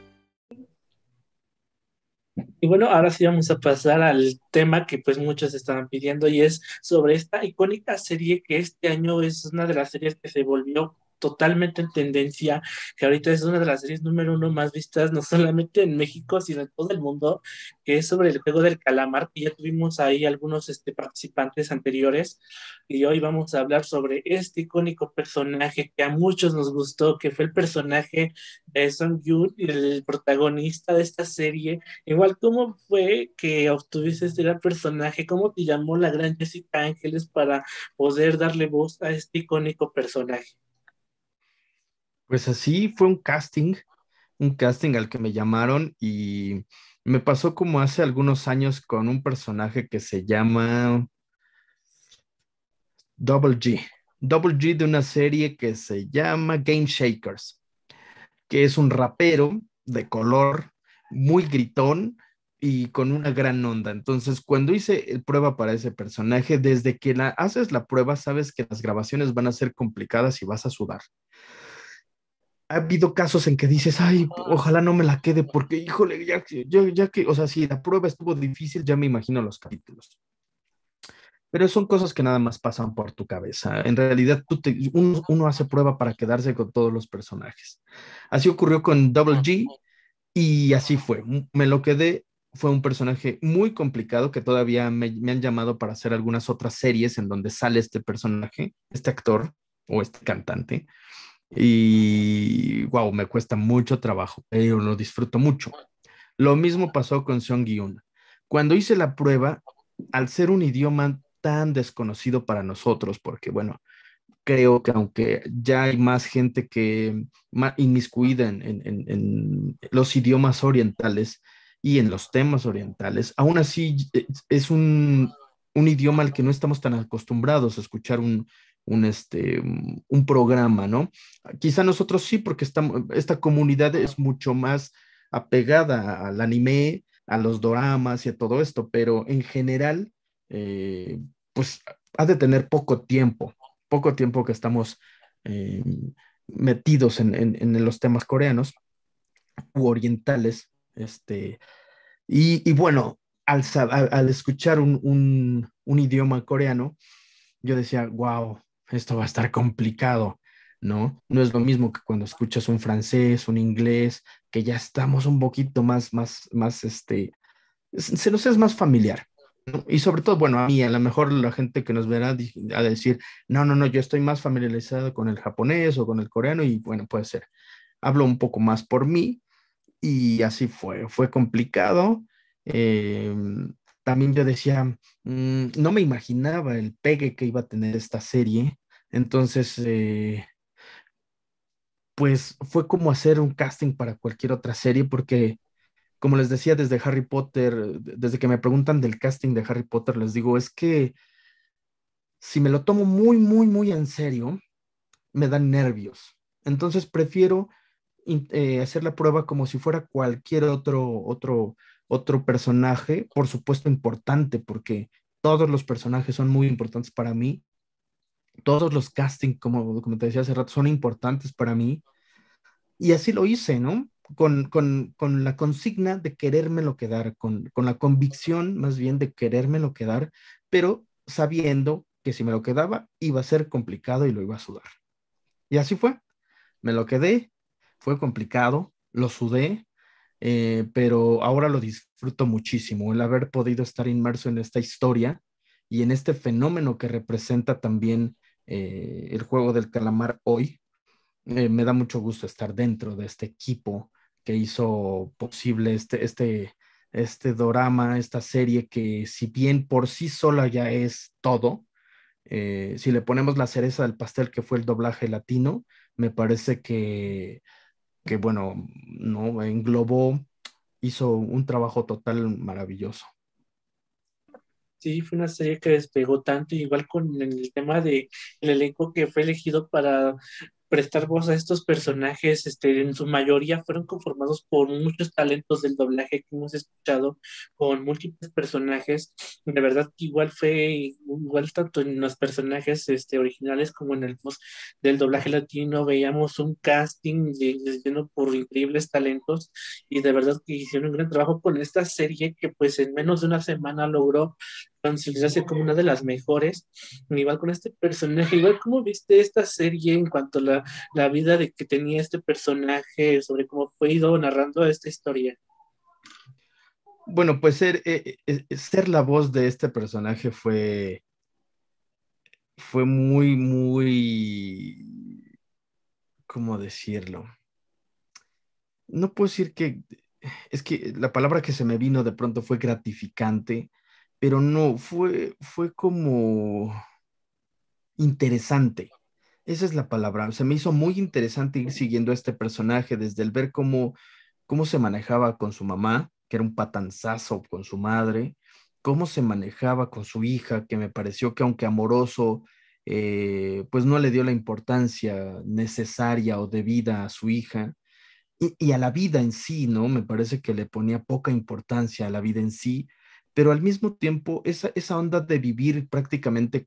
Y bueno, ahora sí vamos a pasar al tema que pues muchos estaban pidiendo y es sobre esta icónica serie que este año es una de las series que se volvió totalmente en tendencia, que ahorita es una de las series número uno más vistas, no solamente en México, sino en todo el mundo, que es sobre el juego del calamar, que ya tuvimos ahí algunos participantes anteriores, y hoy vamos a hablar sobre este icónico personaje que a muchos nos gustó, que fue el personaje de Song Yoon, el protagonista de esta serie. Igual, ¿cómo fue que obtuviste este gran personaje? ¿Cómo te llamó la gran Jessica Ángeles para poder darle voz a este icónico personaje? Pues así fue un casting al que me llamaron y me pasó como hace algunos años con un personaje que se llama Double G. Double G de una serie que se llama Game Shakers, que es un rapero de color muy gritón y con una gran onda. Entonces, cuando hice prueba para ese personaje, desde que haces la prueba, sabes que las grabaciones van a ser complicadas y vas a sudar. Ha habido casos en que dices, ay, ojalá no me la quede, porque, híjole, ya que, o sea, si la prueba estuvo difícil, ya me imagino los capítulos. Pero son cosas que nada más pasan por tu cabeza. En realidad, uno hace prueba para quedarse con todos los personajes. Así ocurrió con Double G y así fue. Me lo quedé. Fue un personaje muy complicado que todavía me han llamado para hacer algunas otras series en donde sale este personaje, este actor o este cantante. Y wow, me cuesta mucho trabajo, pero lo disfruto mucho. Lo mismo pasó con Seong-Gi-un. Cuando hice la prueba, al ser un idioma tan desconocido para nosotros, porque bueno, creo que aunque ya hay más gente que inmiscuida en los idiomas orientales y en los temas orientales, aún así es un idioma al que no estamos tan acostumbrados a escuchar un programa, ¿no? Quizá nosotros sí, porque esta comunidad es mucho más apegada al anime, a los doramas y a todo esto, pero en general, pues ha de tener poco tiempo que estamos eh, metidos en los temas coreanos u orientales, y bueno, al escuchar un idioma coreano, yo decía, wow, esto va a estar complicado, ¿no? No es lo mismo que cuando escuchas un francés, un inglés, que ya estamos un poquito se nos es más familiar, ¿no? Y sobre todo, bueno, a mí, a lo mejor la gente que nos verá a decir, no, no, no, yo estoy más familiarizado con el japonés o con el coreano y bueno, puede ser. Hablo un poco más por mí y así fue complicado. Eh, También yo decía, no me imaginaba el pegue que iba a tener esta serie, entonces, pues fue como hacer un casting para cualquier otra serie porque como les decía, desde Harry Potter, desde que me preguntan del casting de Harry Potter, les digo, es que si me lo tomo muy, muy, muy en serio, me dan nervios. Entonces prefiero hacer la prueba como si fuera cualquier otro personaje, por supuesto importante, porque todos los personajes son muy importantes para mí. Todos los castings, como te decía hace rato, son importantes para mí. Y así lo hice, ¿no? Con la consigna de querérmelo quedar, con la convicción más bien de querérmelo quedar, pero sabiendo que si me lo quedaba iba a ser complicado y lo iba a sudar. Y así fue, me lo quedé, fue complicado, lo sudé, pero ahora lo disfruto muchísimo, el haber podido estar inmerso en esta historia y en este fenómeno que representa también el juego del calamar hoy. Me da mucho gusto estar dentro de este equipo que hizo posible este dorama, esta serie que si bien por sí sola ya es todo, si le ponemos la cereza del pastel que fue el doblaje latino, me parece que bueno, no englobó, hizo un trabajo total maravilloso. Sí, fue una serie que despegó tanto, igual con el tema de el elenco que fue elegido para prestar voz a estos personajes, en su mayoría fueron conformados por muchos talentos del doblaje que hemos escuchado, con múltiples personajes. De verdad que igual fue igual tanto en los personajes originales como en el voz del doblaje latino, veíamos un casting lleno por increíbles talentos y de verdad que hicieron un gran trabajo con esta serie que pues en menos de una semana logró considerarse como una de las mejores, igual con este personaje, igual como viste esta serie en cuanto a la vida de que tenía este personaje, sobre cómo fue ido narrando esta historia. Bueno, pues ser la voz de este personaje fue muy, muy, ¿cómo decirlo? No puedo decir es que la palabra que se me vino de pronto fue gratificante, pero no, fue como interesante. Esa es la palabra. Se me hizo muy interesante ir siguiendo a este personaje desde el ver cómo se manejaba con su mamá, que era un patanzazo con su madre, cómo se manejaba con su hija, que me pareció que aunque amoroso, pues no le dio la importancia necesaria o debida a su hija y a la vida en sí, ¿no? Me parece que le ponía poca importancia a la vida en sí, pero al mismo tiempo esa onda de vivir prácticamente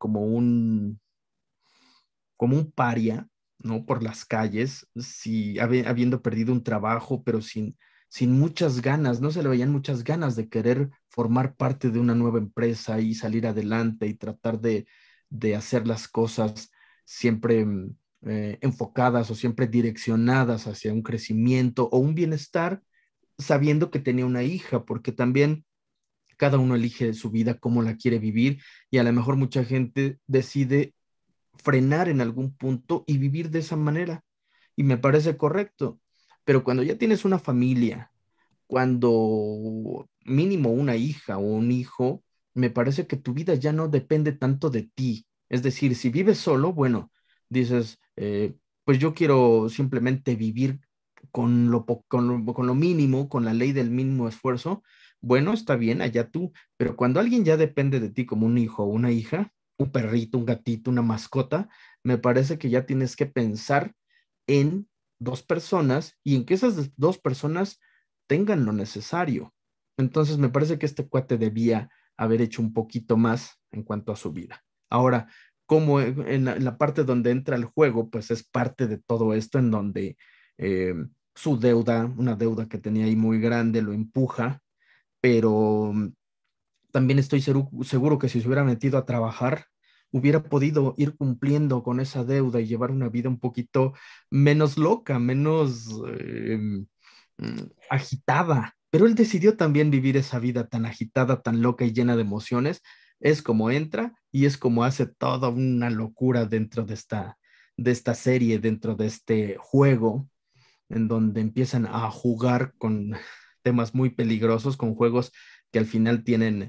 como un paria, ¿no? Por las calles, habiendo perdido un trabajo, pero sin muchas ganas, no se le veían muchas ganas de querer formar parte de una nueva empresa y salir adelante y tratar de hacer las cosas siempre enfocadas o siempre direccionadas hacia un crecimiento o un bienestar, sabiendo que tenía una hija, porque también cada uno elige su vida, cómo la quiere vivir, y a lo mejor mucha gente decide frenar en algún punto y vivir de esa manera. Y me parece correcto. Pero cuando ya tienes una familia, cuando mínimo una hija o un hijo, me parece que tu vida ya no depende tanto de ti. Es decir, si vives solo, bueno, dices, pues yo quiero simplemente vivir con lo mínimo, con la ley del mínimo esfuerzo. Bueno, está bien, allá tú, pero cuando alguien ya depende de ti como un hijo o una hija, un perrito, un gatito, una mascota, me parece que ya tienes que pensar en dos personas y en que esas dos personas tengan lo necesario. Entonces me parece que este cuate debía haber hecho un poquito más en cuanto a su vida. Ahora, como en la parte donde entra el juego, pues es parte de todo esto en donde su deuda, una deuda que tenía ahí muy grande, lo empuja, pero también estoy seguro que si se hubiera metido a trabajar, hubiera podido ir cumpliendo con esa deuda y llevar una vida un poquito menos loca, menos agitada. Pero él decidió también vivir esa vida tan agitada, tan loca y llena de emociones. Es como entra y es como hace toda una locura dentro de esta serie, dentro de este juego, en donde empiezan a jugar con temas muy peligrosos, con juegos que al final tienen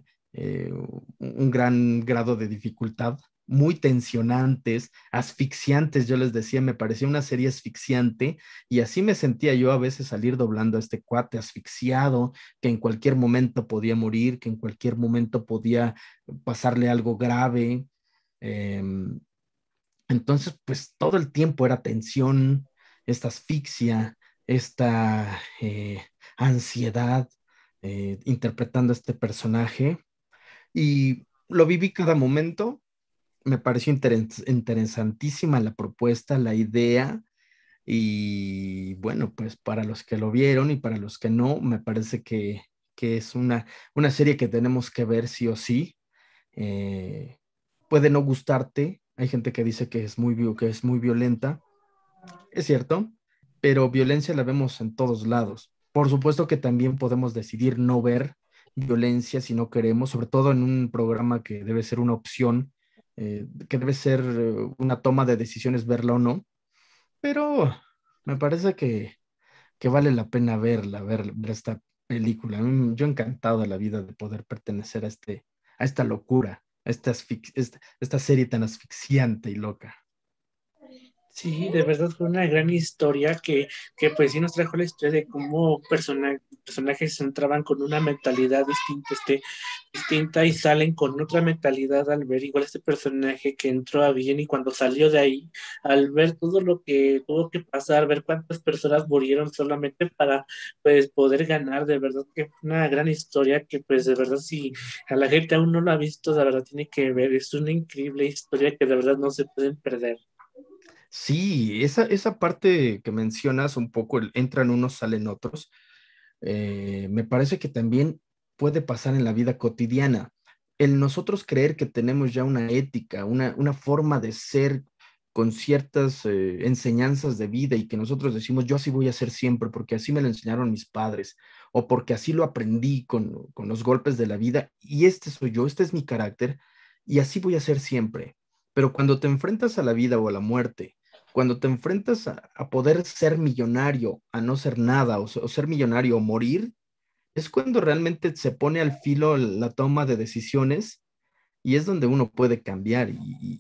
un gran grado de dificultad, muy tensionantes, asfixiantes, yo les decía, me parecía una serie asfixiante y así me sentía yo a veces salir doblando a este cuate asfixiado, que en cualquier momento podía morir, que en cualquier momento podía pasarle algo grave. Em, entonces, pues todo el tiempo era tensión, esta asfixia, esta ansiedad, interpretando a este personaje. Y lo viví cada momento. Me pareció interesantísima la propuesta, la idea. Y bueno, pues para los que lo vieron y para los que no, me parece que es una serie que tenemos que ver sí o sí. Eh, Puede no gustarte. Hay gente que dice que es que es muy violenta. Es cierto, pero violencia la vemos en todos lados. Por supuesto que también podemos decidir no ver violencia si no queremos, sobre todo en un programa que debe ser una opción, que debe ser una toma de decisiones verla o no. Pero me parece que vale la pena ver esta película. Yo encantado de la vida de poder pertenecer a esta locura, a esta serie tan asfixiante y loca. Sí, de verdad fue una gran historia que pues sí nos trajo la historia de cómo personajes entraban con una mentalidad distinta y salen con otra mentalidad al ver igual este personaje que entró a bien y cuando salió de ahí, al ver todo lo que tuvo que pasar, ver cuántas personas murieron solamente para pues poder ganar, de verdad que fue una gran historia que pues de verdad si a la gente aún no lo ha visto, de verdad tiene que ver, es una increíble historia que de verdad no se pueden perder. Sí, esa parte que mencionas un poco, entran unos, salen otros, me parece que también puede pasar en la vida cotidiana. El nosotros creer que tenemos ya una ética, una forma de ser con ciertas enseñanzas de vida y que nosotros decimos, yo así voy a ser siempre porque así me lo enseñaron mis padres o porque así lo aprendí con los golpes de la vida y este soy yo, este es mi carácter y así voy a ser siempre. Pero cuando te enfrentas a la vida o a la muerte, cuando te enfrentas a poder ser millonario, a no ser nada, o ser millonario o morir, es cuando realmente se pone al filo la toma de decisiones y es donde uno puede cambiar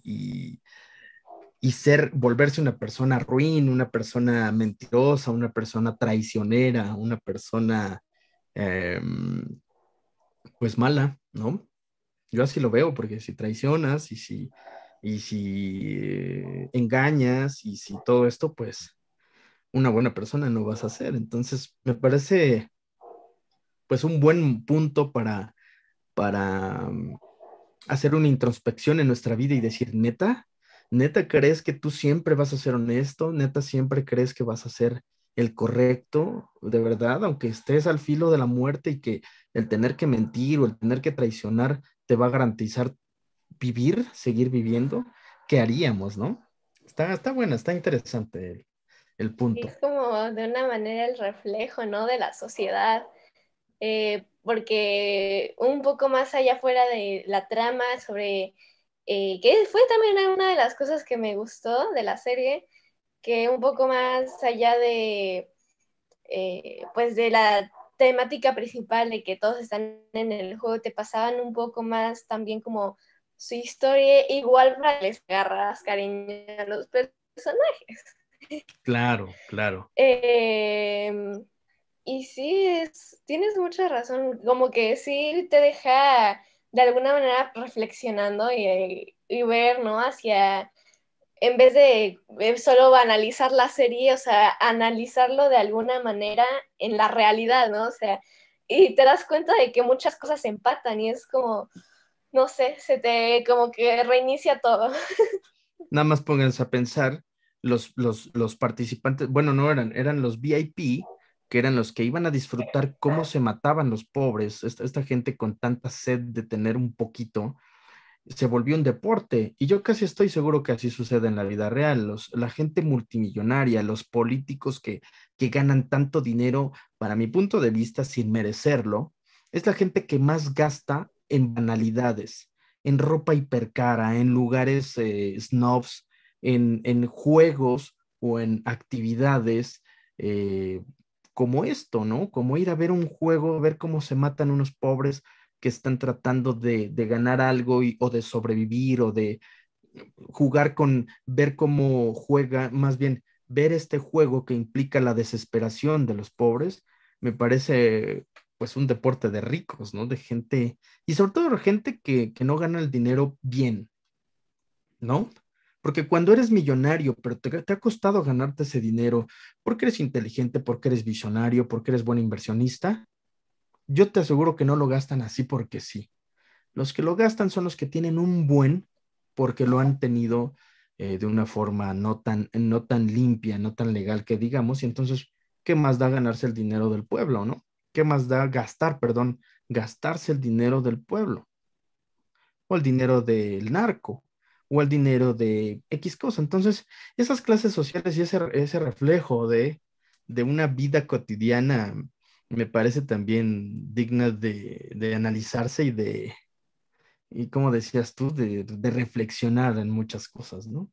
y volverse una persona ruin, una persona mentirosa, una persona traicionera, una persona eh, pues mala, ¿no? Yo así lo veo, porque si traicionas y si engañas y si todo esto, pues una buena persona no vas a ser. Entonces, me parece pues un buen punto para hacer una introspección en nuestra vida y decir, neta, ¿crees que tú siempre vas a ser honesto? ¿Neta siempre crees que vas a ser el correcto? De verdad, aunque estés al filo de la muerte y que el tener que mentir o el tener que traicionar te va a garantizar vivir, seguir viviendo, ¿qué haríamos, no? Está buena, está interesante el punto. Es como de una manera el reflejo, ¿no? De la sociedad. Porque un poco más allá fuera de la trama sobre, que fue también una de las cosas que me gustó de la serie, que un poco más allá de, pues de la temática principal de que todos están en el juego, te pasaban un poco más también como su historia, igual para que les agarras cariño a los personajes. Claro, claro. Y sí, tienes mucha razón, como que sí te deja de alguna manera reflexionando y ver, ¿no? Hacia, en vez de solo analizar la serie, o sea, analizarlo de alguna manera en la realidad, ¿no? O sea, y te das cuenta de que muchas cosas empatan y es como, no sé, se te como que reinicia todo. Nada más pónganse a pensar, los participantes, bueno, no eran los VIP, que eran los que iban a disfrutar cómo se mataban los pobres, esta gente con tanta sed de tener un poquito, se volvió un deporte, y yo casi estoy seguro que así sucede en la vida real. La gente multimillonaria, los políticos que ganan tanto dinero, para mi punto de vista, sin merecerlo, es la gente que más gasta en banalidades, en ropa hipercara, en lugares snobs, en juegos o en actividades eh, como esto, ¿no? Como ir a ver un juego, ver cómo se matan unos pobres que están tratando de ganar algo o de sobrevivir o de jugar con, ver cómo juega, más bien ver este juego que implica la desesperación de los pobres, me parece pues un deporte de ricos, ¿no? De gente, y sobre todo de gente que no gana el dinero bien, ¿no? Porque cuando eres millonario, pero te ha costado ganarte ese dinero, porque eres inteligente, porque eres visionario, porque eres buen inversionista, yo te aseguro que no lo gastan así porque sí. Los que lo gastan son los que tienen un buen, porque lo han tenido de una forma no tan limpia, no tan legal que digamos, y entonces, ¿qué más da ganarse el dinero del pueblo, no? ¿Qué más da gastar, perdón, gastarse el dinero del pueblo? O el dinero del narco, o el dinero de X cosa. Entonces, esas clases sociales y ese reflejo de una vida cotidiana me parece también digna de analizarse y como decías tú, de reflexionar en muchas cosas, ¿no?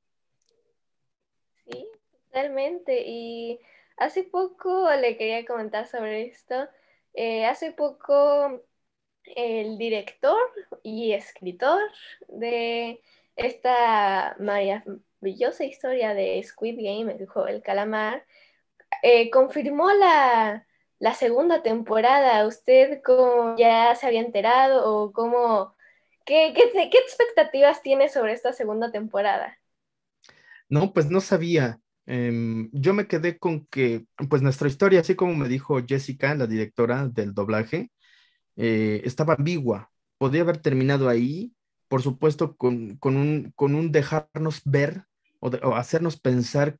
Sí, totalmente. Y hace poco le quería comentar sobre esto. Hace poco el director y escritor de esta maravillosa historia de Squid Game, el juego del calamar, confirmó la segunda temporada. ¿Usted cómo ya se había enterado o cómo, qué expectativas tiene sobre esta segunda temporada? No, pues no sabía. Yo me quedé con que, pues nuestra historia, así como me dijo Jessica, la directora del doblaje, estaba ambigua. Podría haber terminado ahí, por supuesto, con un dejarnos ver o hacernos pensar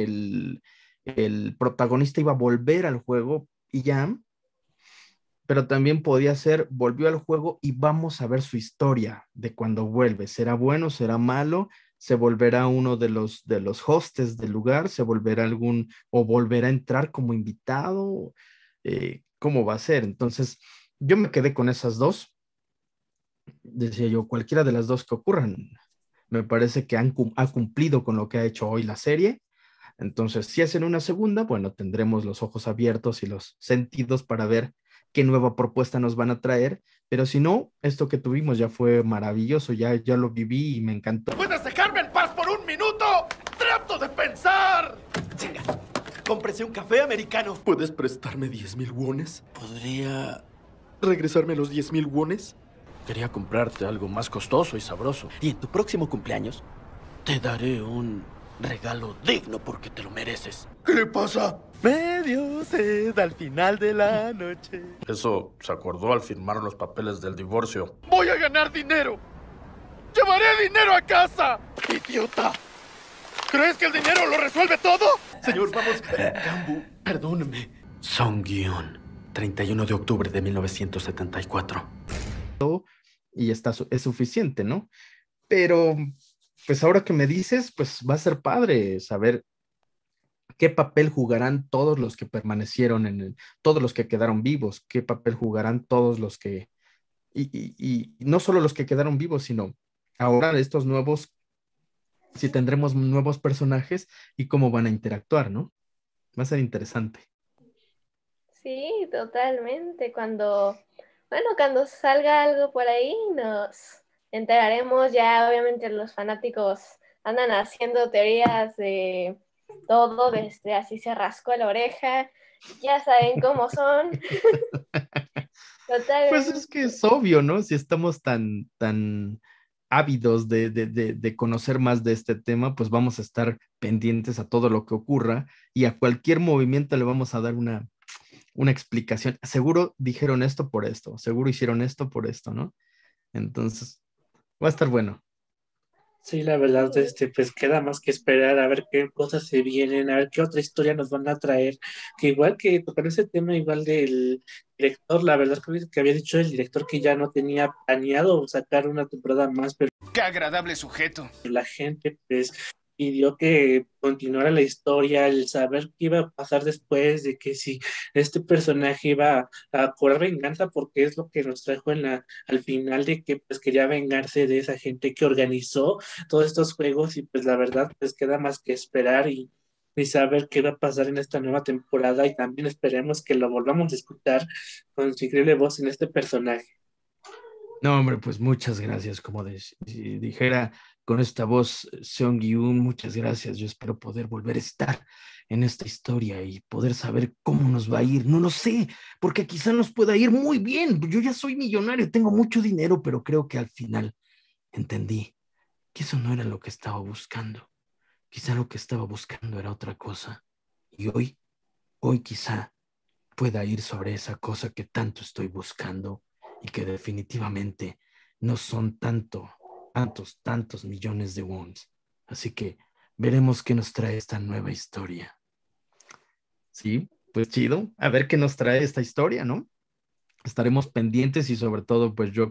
el protagonista iba a volver al juego y ya, pero también podía ser, volvió al juego y vamos a ver su historia de cuando vuelve. ¿Será bueno, será malo? ¿Se volverá uno de los hostes del lugar? ¿Se volverá algún, o volverá a entrar como invitado? ¿Cómo va a ser? Entonces, yo me quedé con esas dos. Decía yo, cualquiera de las dos que ocurran, me parece que ha cumplido con lo que ha hecho hoy la serie. Entonces, si hacen una segunda, bueno, tendremos los ojos abiertos y los sentidos para ver qué nueva propuesta nos van a traer, pero si no, esto que tuvimos ya fue maravilloso, ya lo viví y me encantó. ¿Puedes dejarme en paz por un minuto? ¡Trato de pensar! Chinga, cómprese un café americano. ¿Puedes prestarme 10,000 wones? ¿Podría regresarme los 10,000 wones? Quería comprarte algo más costoso y sabroso. Y en tu próximo cumpleaños te daré un regalo digno porque te lo mereces. ¿Qué le pasa? Me dio sed al final de la noche. Eso se acordó al firmar los papeles del divorcio. ¡Voy a ganar dinero! ¡Llevaré dinero a casa! ¡Idiota! ¿Crees que el dinero lo resuelve todo? Señor, vamos. Gambu, perdóneme. Song-Gyun, 31 de octubre de 1974. Y es suficiente, ¿no? Pero, pues ahora que me dices, pues va a ser padre saber qué papel jugarán todos los que permanecieron todos los que quedaron vivos, qué papel jugarán todos los que, y no solo los que quedaron vivos, sino ahora estos nuevos, si tendremos nuevos personajes y cómo van a interactuar, ¿no? Va a ser interesante. Sí, totalmente. Cuando salga algo por ahí, nos enteraremos. Ya, obviamente, los fanáticos andan haciendo teorías de todo, desde así se rascó la oreja. Ya saben cómo son. Totalmente. Pues es que es obvio, ¿no? Si estamos tan ávidos de conocer más de este tema, pues vamos a estar pendientes a todo lo que ocurra y a cualquier movimiento le vamos a dar una explicación. Seguro dijeron esto por esto, seguro hicieron esto por esto, ¿no? Entonces, va a estar bueno. Sí, la verdad, pues queda más que esperar a ver qué cosas se vienen, a ver qué otra historia nos van a traer. Que igual que tocar ese tema, igual del director, la verdad que había dicho el director que ya no tenía planeado sacar una temporada más, pero ¡Qué agradable sujeto! la gente, pues, pidió que continuara la historia, el saber qué iba a pasar después, de que si este personaje iba a cobrar venganza, porque es lo que nos trajo al final, de que pues quería vengarse de esa gente que organizó todos estos juegos, y pues la verdad, pues queda más que esperar y saber qué va a pasar en esta nueva temporada, y también esperemos que lo volvamos a escuchar con su increíble voz en este personaje. No, hombre, pues muchas gracias, como si dijera con esta voz Seong Gi-un, muchas gracias. Yo espero poder volver a estar en esta historia y poder saber cómo nos va a ir. No lo sé, porque quizá nos pueda ir muy bien. Yo ya soy millonario, tengo mucho dinero, pero creo que al final entendí que eso no era lo que estaba buscando. Quizá lo que estaba buscando era otra cosa. Y hoy quizá pueda ir sobre esa cosa que tanto estoy buscando y que definitivamente no son tantos millones de wons. Así que veremos qué nos trae esta nueva historia. Sí, pues chido. A ver qué nos trae esta historia, ¿no? Estaremos pendientes y sobre todo, pues yo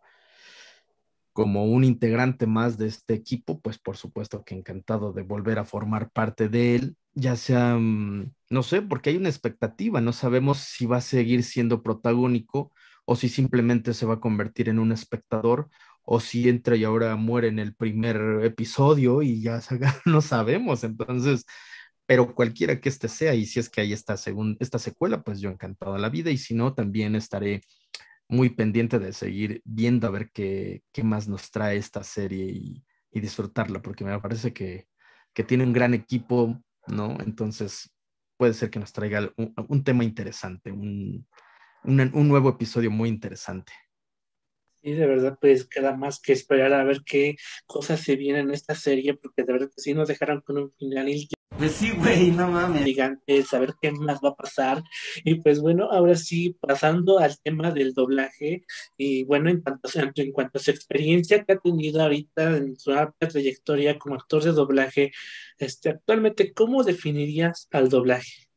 como un integrante más de este equipo, pues por supuesto que encantado de volver a formar parte de él, ya sea, no sé, porque hay una expectativa, no sabemos si va a seguir siendo protagónico o si simplemente se va a convertir en un espectador o si entra y ahora muere en el primer episodio y ya no sabemos, entonces, pero cualquiera que este sea y si es que hay esta secuela, pues yo encantado de la vida y si no, también estaré muy pendiente de seguir viendo a ver qué más nos trae esta serie y disfrutarla, porque me parece que tiene un gran equipo, ¿no? Entonces puede ser que nos traiga un tema interesante, un nuevo episodio muy interesante. Y de verdad, pues queda más que esperar a ver qué cosas se vienen en esta serie, porque de verdad que sí nos dejaron con un final Pues sí, güey, no mames. gigante, saber qué más va a pasar. Y pues bueno, ahora sí, pasando al tema del doblaje, y bueno, en cuanto a su experiencia que ha tenido ahorita en su amplia trayectoria como actor de doblaje, actualmente, ¿cómo definirías al doblaje?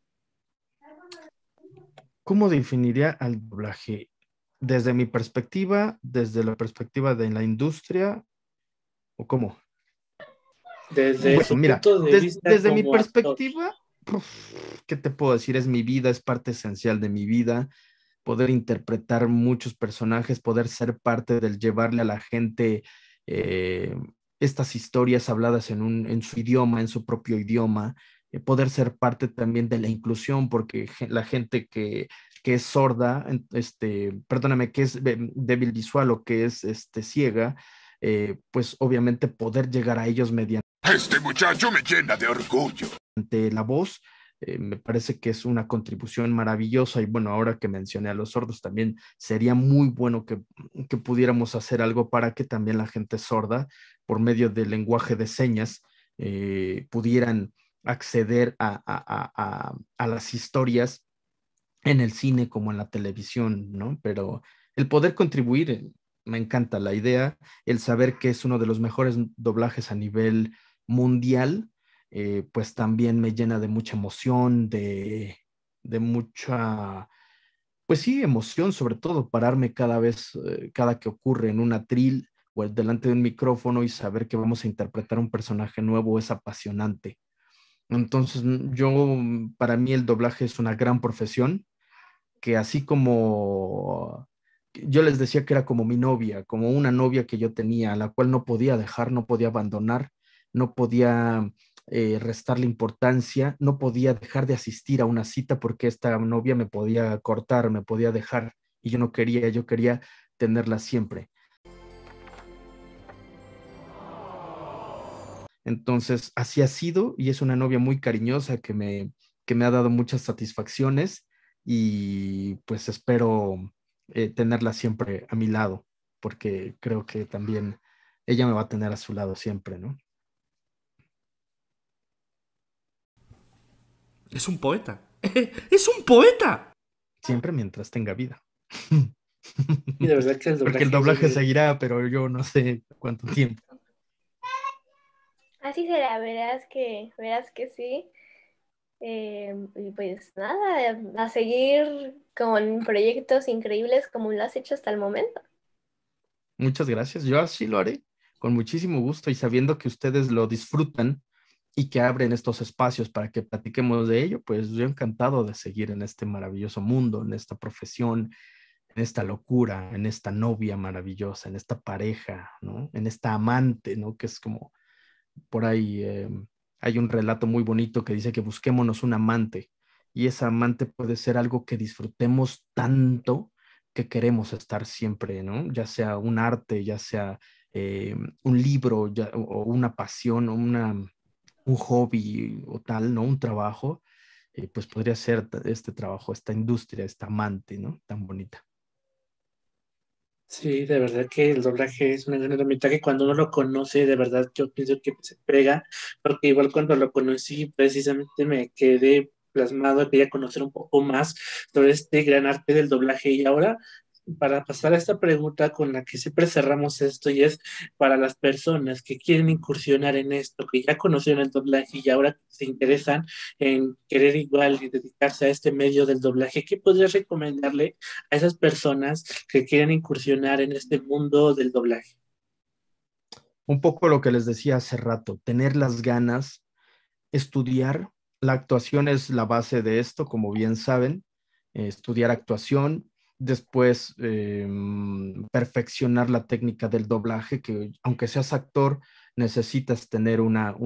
¿Cómo definiría al doblaje? Desde mi perspectiva, desde la perspectiva de la industria, ¿o cómo? Desde Bueno, su mira, punto de vista desde mi como actor. perspectiva, ¿qué te puedo decir? Es mi vida, es parte esencial de mi vida, poder interpretar muchos personajes, poder ser parte del llevarle a la gente eh, estas historias habladas en su idioma, en su propio idioma, poder ser parte también de la inclusión, porque la gente que es sorda, perdóname, que es débil visual o que es ciega, pues obviamente poder llegar a ellos mediante Este muchacho me llena de orgullo. la voz, me parece que es una contribución maravillosa y bueno, ahora que mencioné a los sordos también sería muy bueno que pudiéramos hacer algo para que también la gente sorda, por medio del lenguaje de señas, pudieran acceder a las historias en el cine como en la televisión, ¿no? Pero el poder contribuir, me encanta la idea, el saber que es uno de los mejores doblajes a nivel mundial, pues también me llena de mucha emoción, de mucha, pues sí, emoción, sobre todo pararme cada vez, cada que ocurre en un atril o delante de un micrófono y saber que vamos a interpretar un personaje nuevo es apasionante. Entonces, para mí el doblaje es una gran profesión que así como yo les decía que era como mi novia, como una novia que yo tenía, a la cual no podía dejar, no podía abandonar, no podía restarle importancia, no podía dejar de asistir a una cita porque esta novia me podía cortar, me podía dejar y yo no quería, yo quería tenerla siempre. Entonces, así ha sido y es una novia muy cariñosa que me ha dado muchas satisfacciones y pues espero tenerla siempre a mi lado, porque creo que también ella me va a tener a su lado siempre, ¿no? Es un poeta. ¡Es un poeta! Siempre mientras tenga vida. Y de verdad que porque el doblaje seguirá, pero yo no sé cuánto tiempo. Así será, verás que sí. Y pues nada, a seguir con proyectos increíbles como lo has hecho hasta el momento. Muchas gracias. Yo así lo haré con muchísimo gusto y sabiendo que ustedes lo disfrutan y que abren estos espacios para que platiquemos de ello, pues yo encantado de seguir en este maravilloso mundo, en esta profesión, en esta locura, en esta novia maravillosa, en esta pareja, ¿no? En esta amante, ¿no? Que es como por ahí hay un relato muy bonito que dice que busquémonos un amante y esa amante puede ser algo que disfrutemos tanto que queremos estar siempre, ¿no? Ya sea un arte, ya sea un libro o una pasión, o un hobby o tal, ¿no? Un trabajo, pues podría ser este trabajo, esta industria, esta amante, ¿no? Tan bonita. Sí, de verdad que el doblaje es una gran herramienta que cuando uno lo conoce, de verdad yo pienso que se pega, porque igual cuando lo conocí, precisamente me quedé plasmado, quería conocer un poco más sobre este gran arte del doblaje. Y ahora, para pasar a esta pregunta con la que siempre cerramos esto, y es para las personas que quieren incursionar en esto, que ya conocieron el doblaje y ahora se interesan en querer igual y dedicarse a este medio del doblaje, ¿qué podrías recomendarle a esas personas que quieren incursionar en este mundo del doblaje? Un poco lo que les decía hace rato, tener las ganas, estudiar. La actuación es la base de esto, como bien saben, estudiar actuación, después perfeccionar la técnica del doblaje, que aunque seas actor, necesitas tener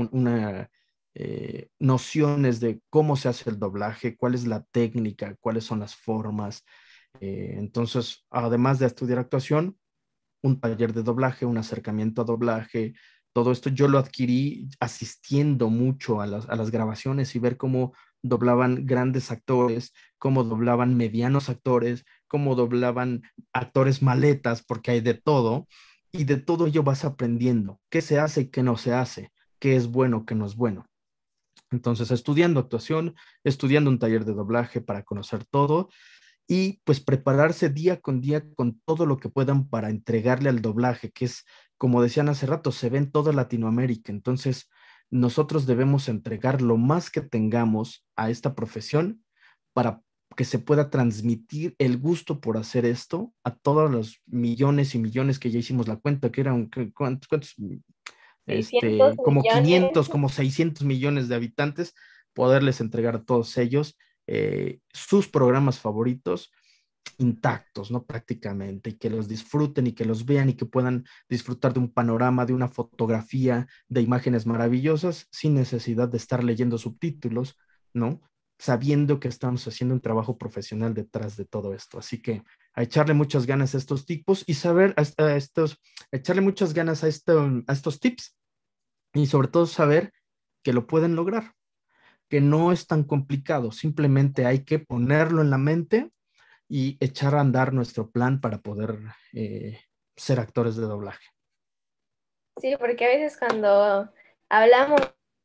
nociones de cómo se hace el doblaje, cuál es la técnica, cuáles son las formas. Entonces, además de estudiar actuación, un taller de doblaje, un acercamiento a doblaje, todo esto yo lo adquirí asistiendo mucho a las grabaciones y ver cómo doblaban grandes actores, cómo doblaban medianos actores, cómo doblaban actores maletas, porque hay de todo, y de todo ello vas aprendiendo qué se hace y qué no se hace, qué es bueno, qué no es bueno. Entonces, estudiando actuación, estudiando un taller de doblaje para conocer todo y pues prepararse día con día con todo lo que puedan para entregarle al doblaje, que es, como decían hace rato, se ve en toda Latinoamérica. Entonces, nosotros debemos entregar lo más que tengamos a esta profesión para que se pueda transmitir el gusto por hacer esto a todos los millones y millones que ya hicimos la cuenta, que eran, ¿cuántos? 600 Como millones. 500, como 600 millones de habitantes, poderles entregar a todos ellos sus programas favoritos intactos, ¿no? Prácticamente, y que los disfruten y que los vean y que puedan disfrutar de un panorama, de una fotografía, de imágenes maravillosas, sin necesidad de estar leyendo subtítulos, ¿no? Sabiendo que estamos haciendo un trabajo profesional detrás de todo esto. Así que a echarle muchas ganas a estos tipos y saber echarle muchas ganas a estos tips y sobre todo saber que lo pueden lograr, que no es tan complicado, simplemente hay que ponerlo en la mente y echar a andar nuestro plan para poder ser actores de doblaje. Sí, porque a veces cuando hablamos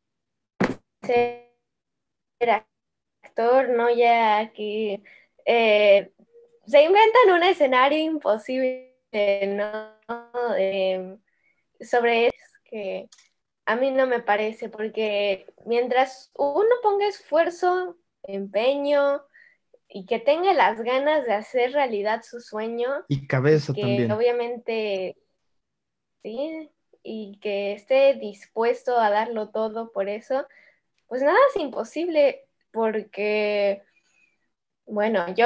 de ser actor, ¿no? Ya que se inventan un escenario imposible, ¿no? Sobre eso que a mí no me parece, porque mientras uno ponga esfuerzo, empeño y que tenga las ganas de hacer realidad su sueño, Y cabeza que también. obviamente, sí, y que esté dispuesto a darlo todo por eso, pues nada es imposible, porque, bueno, yo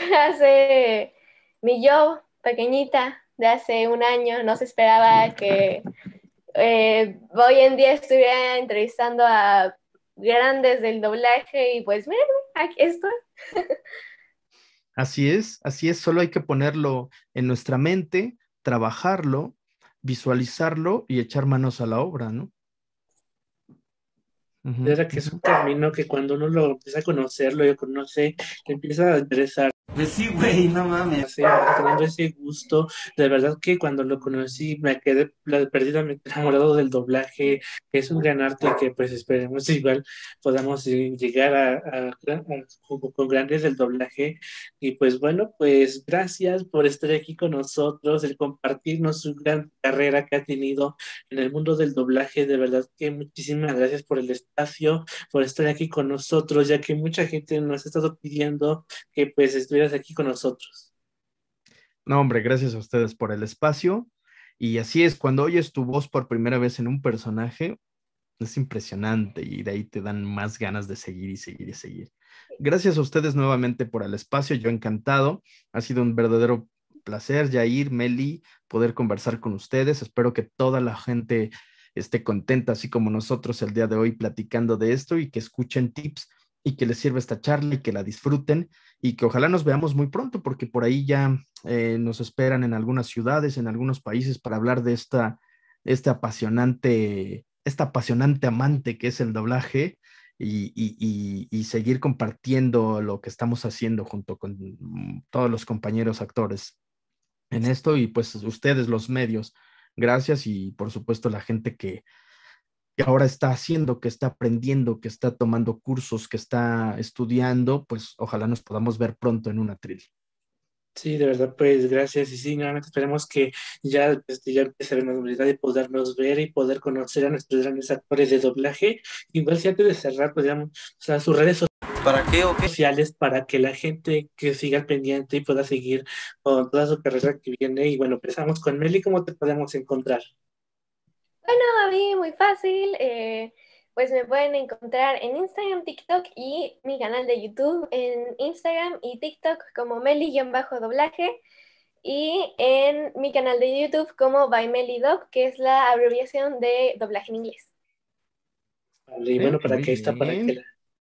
mi yo pequeñita de hace un año no se esperaba que hoy en día estuviera entrevistando a grandes del doblaje y pues miren, aquí estoy. Así es, solo hay que ponerlo en nuestra mente, trabajarlo, visualizarlo y echar manos a la obra, ¿no? De verdad que es un camino que cuando uno lo empieza a conocer, lo conoce, le empieza a interesar. Pues sí, güey, no mames. Sí, teniendo ese gusto, de verdad que cuando lo conocí me quedé perdidamente enamorado del doblaje, que es un gran arte y que pues esperemos igual podamos llegar con grandes del doblaje. Y pues bueno, pues gracias por estar aquí con nosotros, el compartirnos su gran carrera que ha tenido en el mundo del doblaje. De verdad que muchísimas gracias por el espacio, por estar aquí con nosotros, ya que mucha gente nos ha estado pidiendo que pues estuvieras aquí con nosotros. No, hombre, gracias a ustedes por el espacio. Y así es, cuando oyes tu voz por primera vez en un personaje, es impresionante y de ahí te dan más ganas de seguir y seguir y seguir. Gracias a ustedes nuevamente por el espacio, yo encantado. Ha sido un verdadero placer, Yair, Meli, poder conversar con ustedes. Espero que toda la gente esté contenta, así como nosotros el día de hoy platicando de esto y que escuchen tips y que les sirva esta charla y que la disfruten y que ojalá nos veamos muy pronto porque por ahí ya nos esperan en algunas ciudades, en algunos países para hablar de esta apasionante amante que es el doblaje y seguir compartiendo lo que estamos haciendo junto con todos los compañeros actores en esto y pues ustedes los medios. Gracias y por supuesto la gente que ahora está haciendo, que está aprendiendo, que está tomando cursos, que está estudiando, pues ojalá nos podamos ver pronto en un atril. Sí, de verdad, pues gracias. Y sí, nuevamente esperemos que ya, ya empiece a haber normalidad de podernos ver y poder conocer a nuestros grandes actores de doblaje. Igual si antes de cerrar, pues digamos, o sea, sus redes ¿Para qué o qué? sociales para que la gente que siga al pendiente y pueda seguir con toda su carrera que viene. Y bueno, empezamos con Meli, ¿cómo te podemos encontrar? Bueno, a mí muy fácil. Pues me pueden encontrar en Instagram, TikTok y mi canal de YouTube en Instagram y TikTok como Meli-doblaje y en mi canal de YouTube como By Meli Dub, que es la abreviación de doblaje en inglés. Vale, y bueno, para Muy que está, para que bien. la,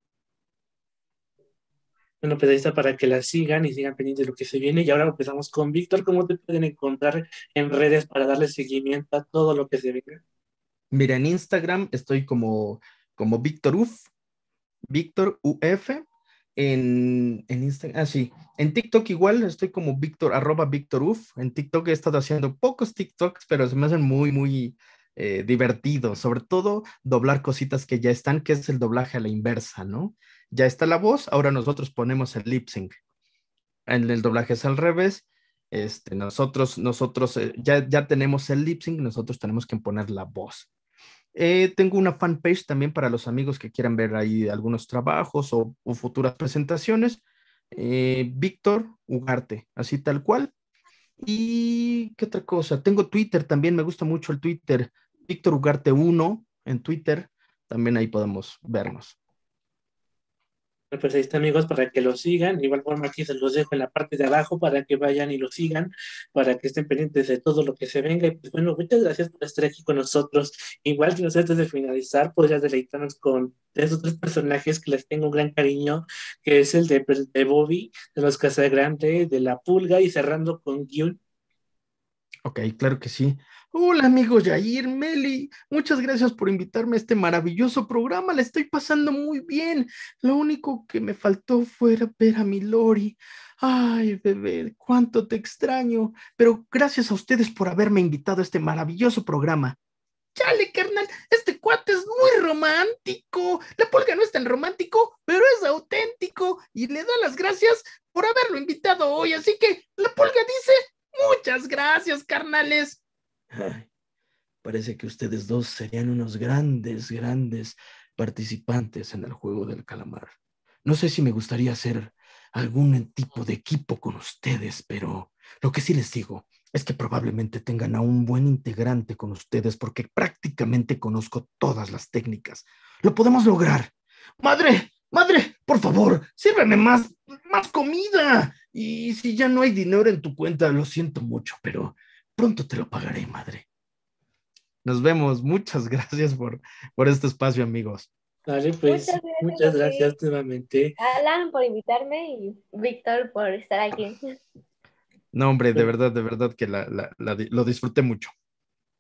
bueno, pues ahí está para que la sigan y sigan pendientes de lo que se viene. Y ahora empezamos con Víctor, ¿cómo te pueden encontrar en redes para darle seguimiento a todo lo que se venga? Mira, en Instagram estoy como Víctor Uf, Víctor UF, en Instagram, sí, en TikTok igual estoy como Víctor, @Víctor Uf, en TikTok he estado haciendo pocos TikToks, pero se me hacen muy divertidos, sobre todo doblar cositas que ya están, que es el doblaje a la inversa, ¿no? Ya está la voz, ahora nosotros ponemos el lip sync. En el doblaje es al revés. Nosotros ya tenemos el lip sync, nosotros tenemos que poner la voz. Tengo una fanpage también para los amigos que quieran ver ahí algunos trabajos o futuras presentaciones. Víctor Ugarte, así tal cual. ¿Y qué otra cosa? Tengo Twitter también, me gusta mucho el Twitter. Víctor Ugarte 1 en Twitter. También ahí podemos vernos. Pues ahí está, amigos, para que lo sigan. De igual forma, aquí se los dejo en la parte de abajo para que vayan y lo sigan, para que estén pendientes de todo lo que se venga. Y pues bueno, muchas gracias por estar aquí con nosotros. Igual, no sé, antes de finalizar, podrías deleitarnos con esos tres personajes que les tengo un gran cariño, que es el de Bobby, de los Casagrande, de La Pulga y cerrando con Gyun. Ok, claro que sí. Hola amigos Yair, Meli, muchas gracias por invitarme a este maravilloso programa, le estoy pasando muy bien. Lo único que me faltó fue ver a mi Lori. Ay, bebé, cuánto te extraño, pero gracias a ustedes por haberme invitado a este maravilloso programa. Chale, carnal, este cuate es muy romántico. La Pulga no es tan romántico, pero es auténtico y le da las gracias por haberlo invitado hoy. Así que la Pulga dice, muchas gracias, carnales. Ay, parece que ustedes dos serían unos grandes participantes en el juego del calamar. No sé si me gustaría hacer algún tipo de equipo con ustedes, pero lo que sí les digo es que probablemente tengan a un buen integrante con ustedes porque prácticamente conozco todas las técnicas. Lo podemos lograr. Madre, por favor, sírveme más comida. Y si ya no hay dinero en tu cuenta, lo siento mucho, pero pronto te lo pagaré, madre. Nos vemos. Muchas gracias por este espacio, amigos. Vale, pues muchas gracias nuevamente. Alan por invitarme y Víctor por estar aquí. No, hombre, de verdad que lo disfruté mucho.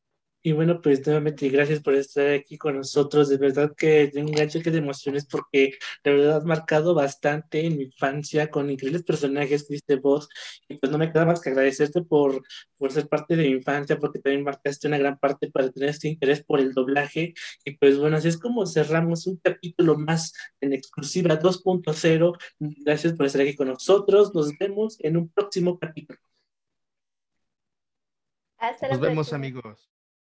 Y bueno, pues nuevamente gracias por estar aquí con nosotros. De verdad que tengo un gran choque de emociones porque de verdad has marcado bastante en mi infancia con increíbles personajes que diste voz. Y pues no me queda más que agradecerte por ser parte de mi infancia, porque también marcaste una gran parte para tener este interés por el doblaje. Y pues bueno, así es como cerramos un capítulo más en Exclusiva 2.0. Gracias por estar aquí con nosotros. Nos vemos en un próximo capítulo. Hasta la Nos vemos, próxima. amigos.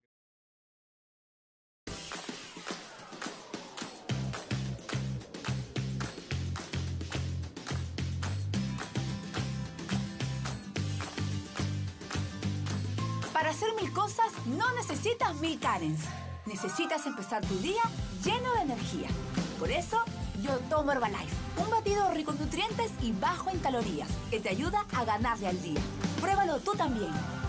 Para hacer 1000 cosas no necesitas 1000 Karens. Necesitas empezar tu día lleno de energía. Por eso, yo tomo Herbalife, un batido rico en nutrientes y bajo en calorías, que te ayuda a ganarle al día. Pruébalo tú también.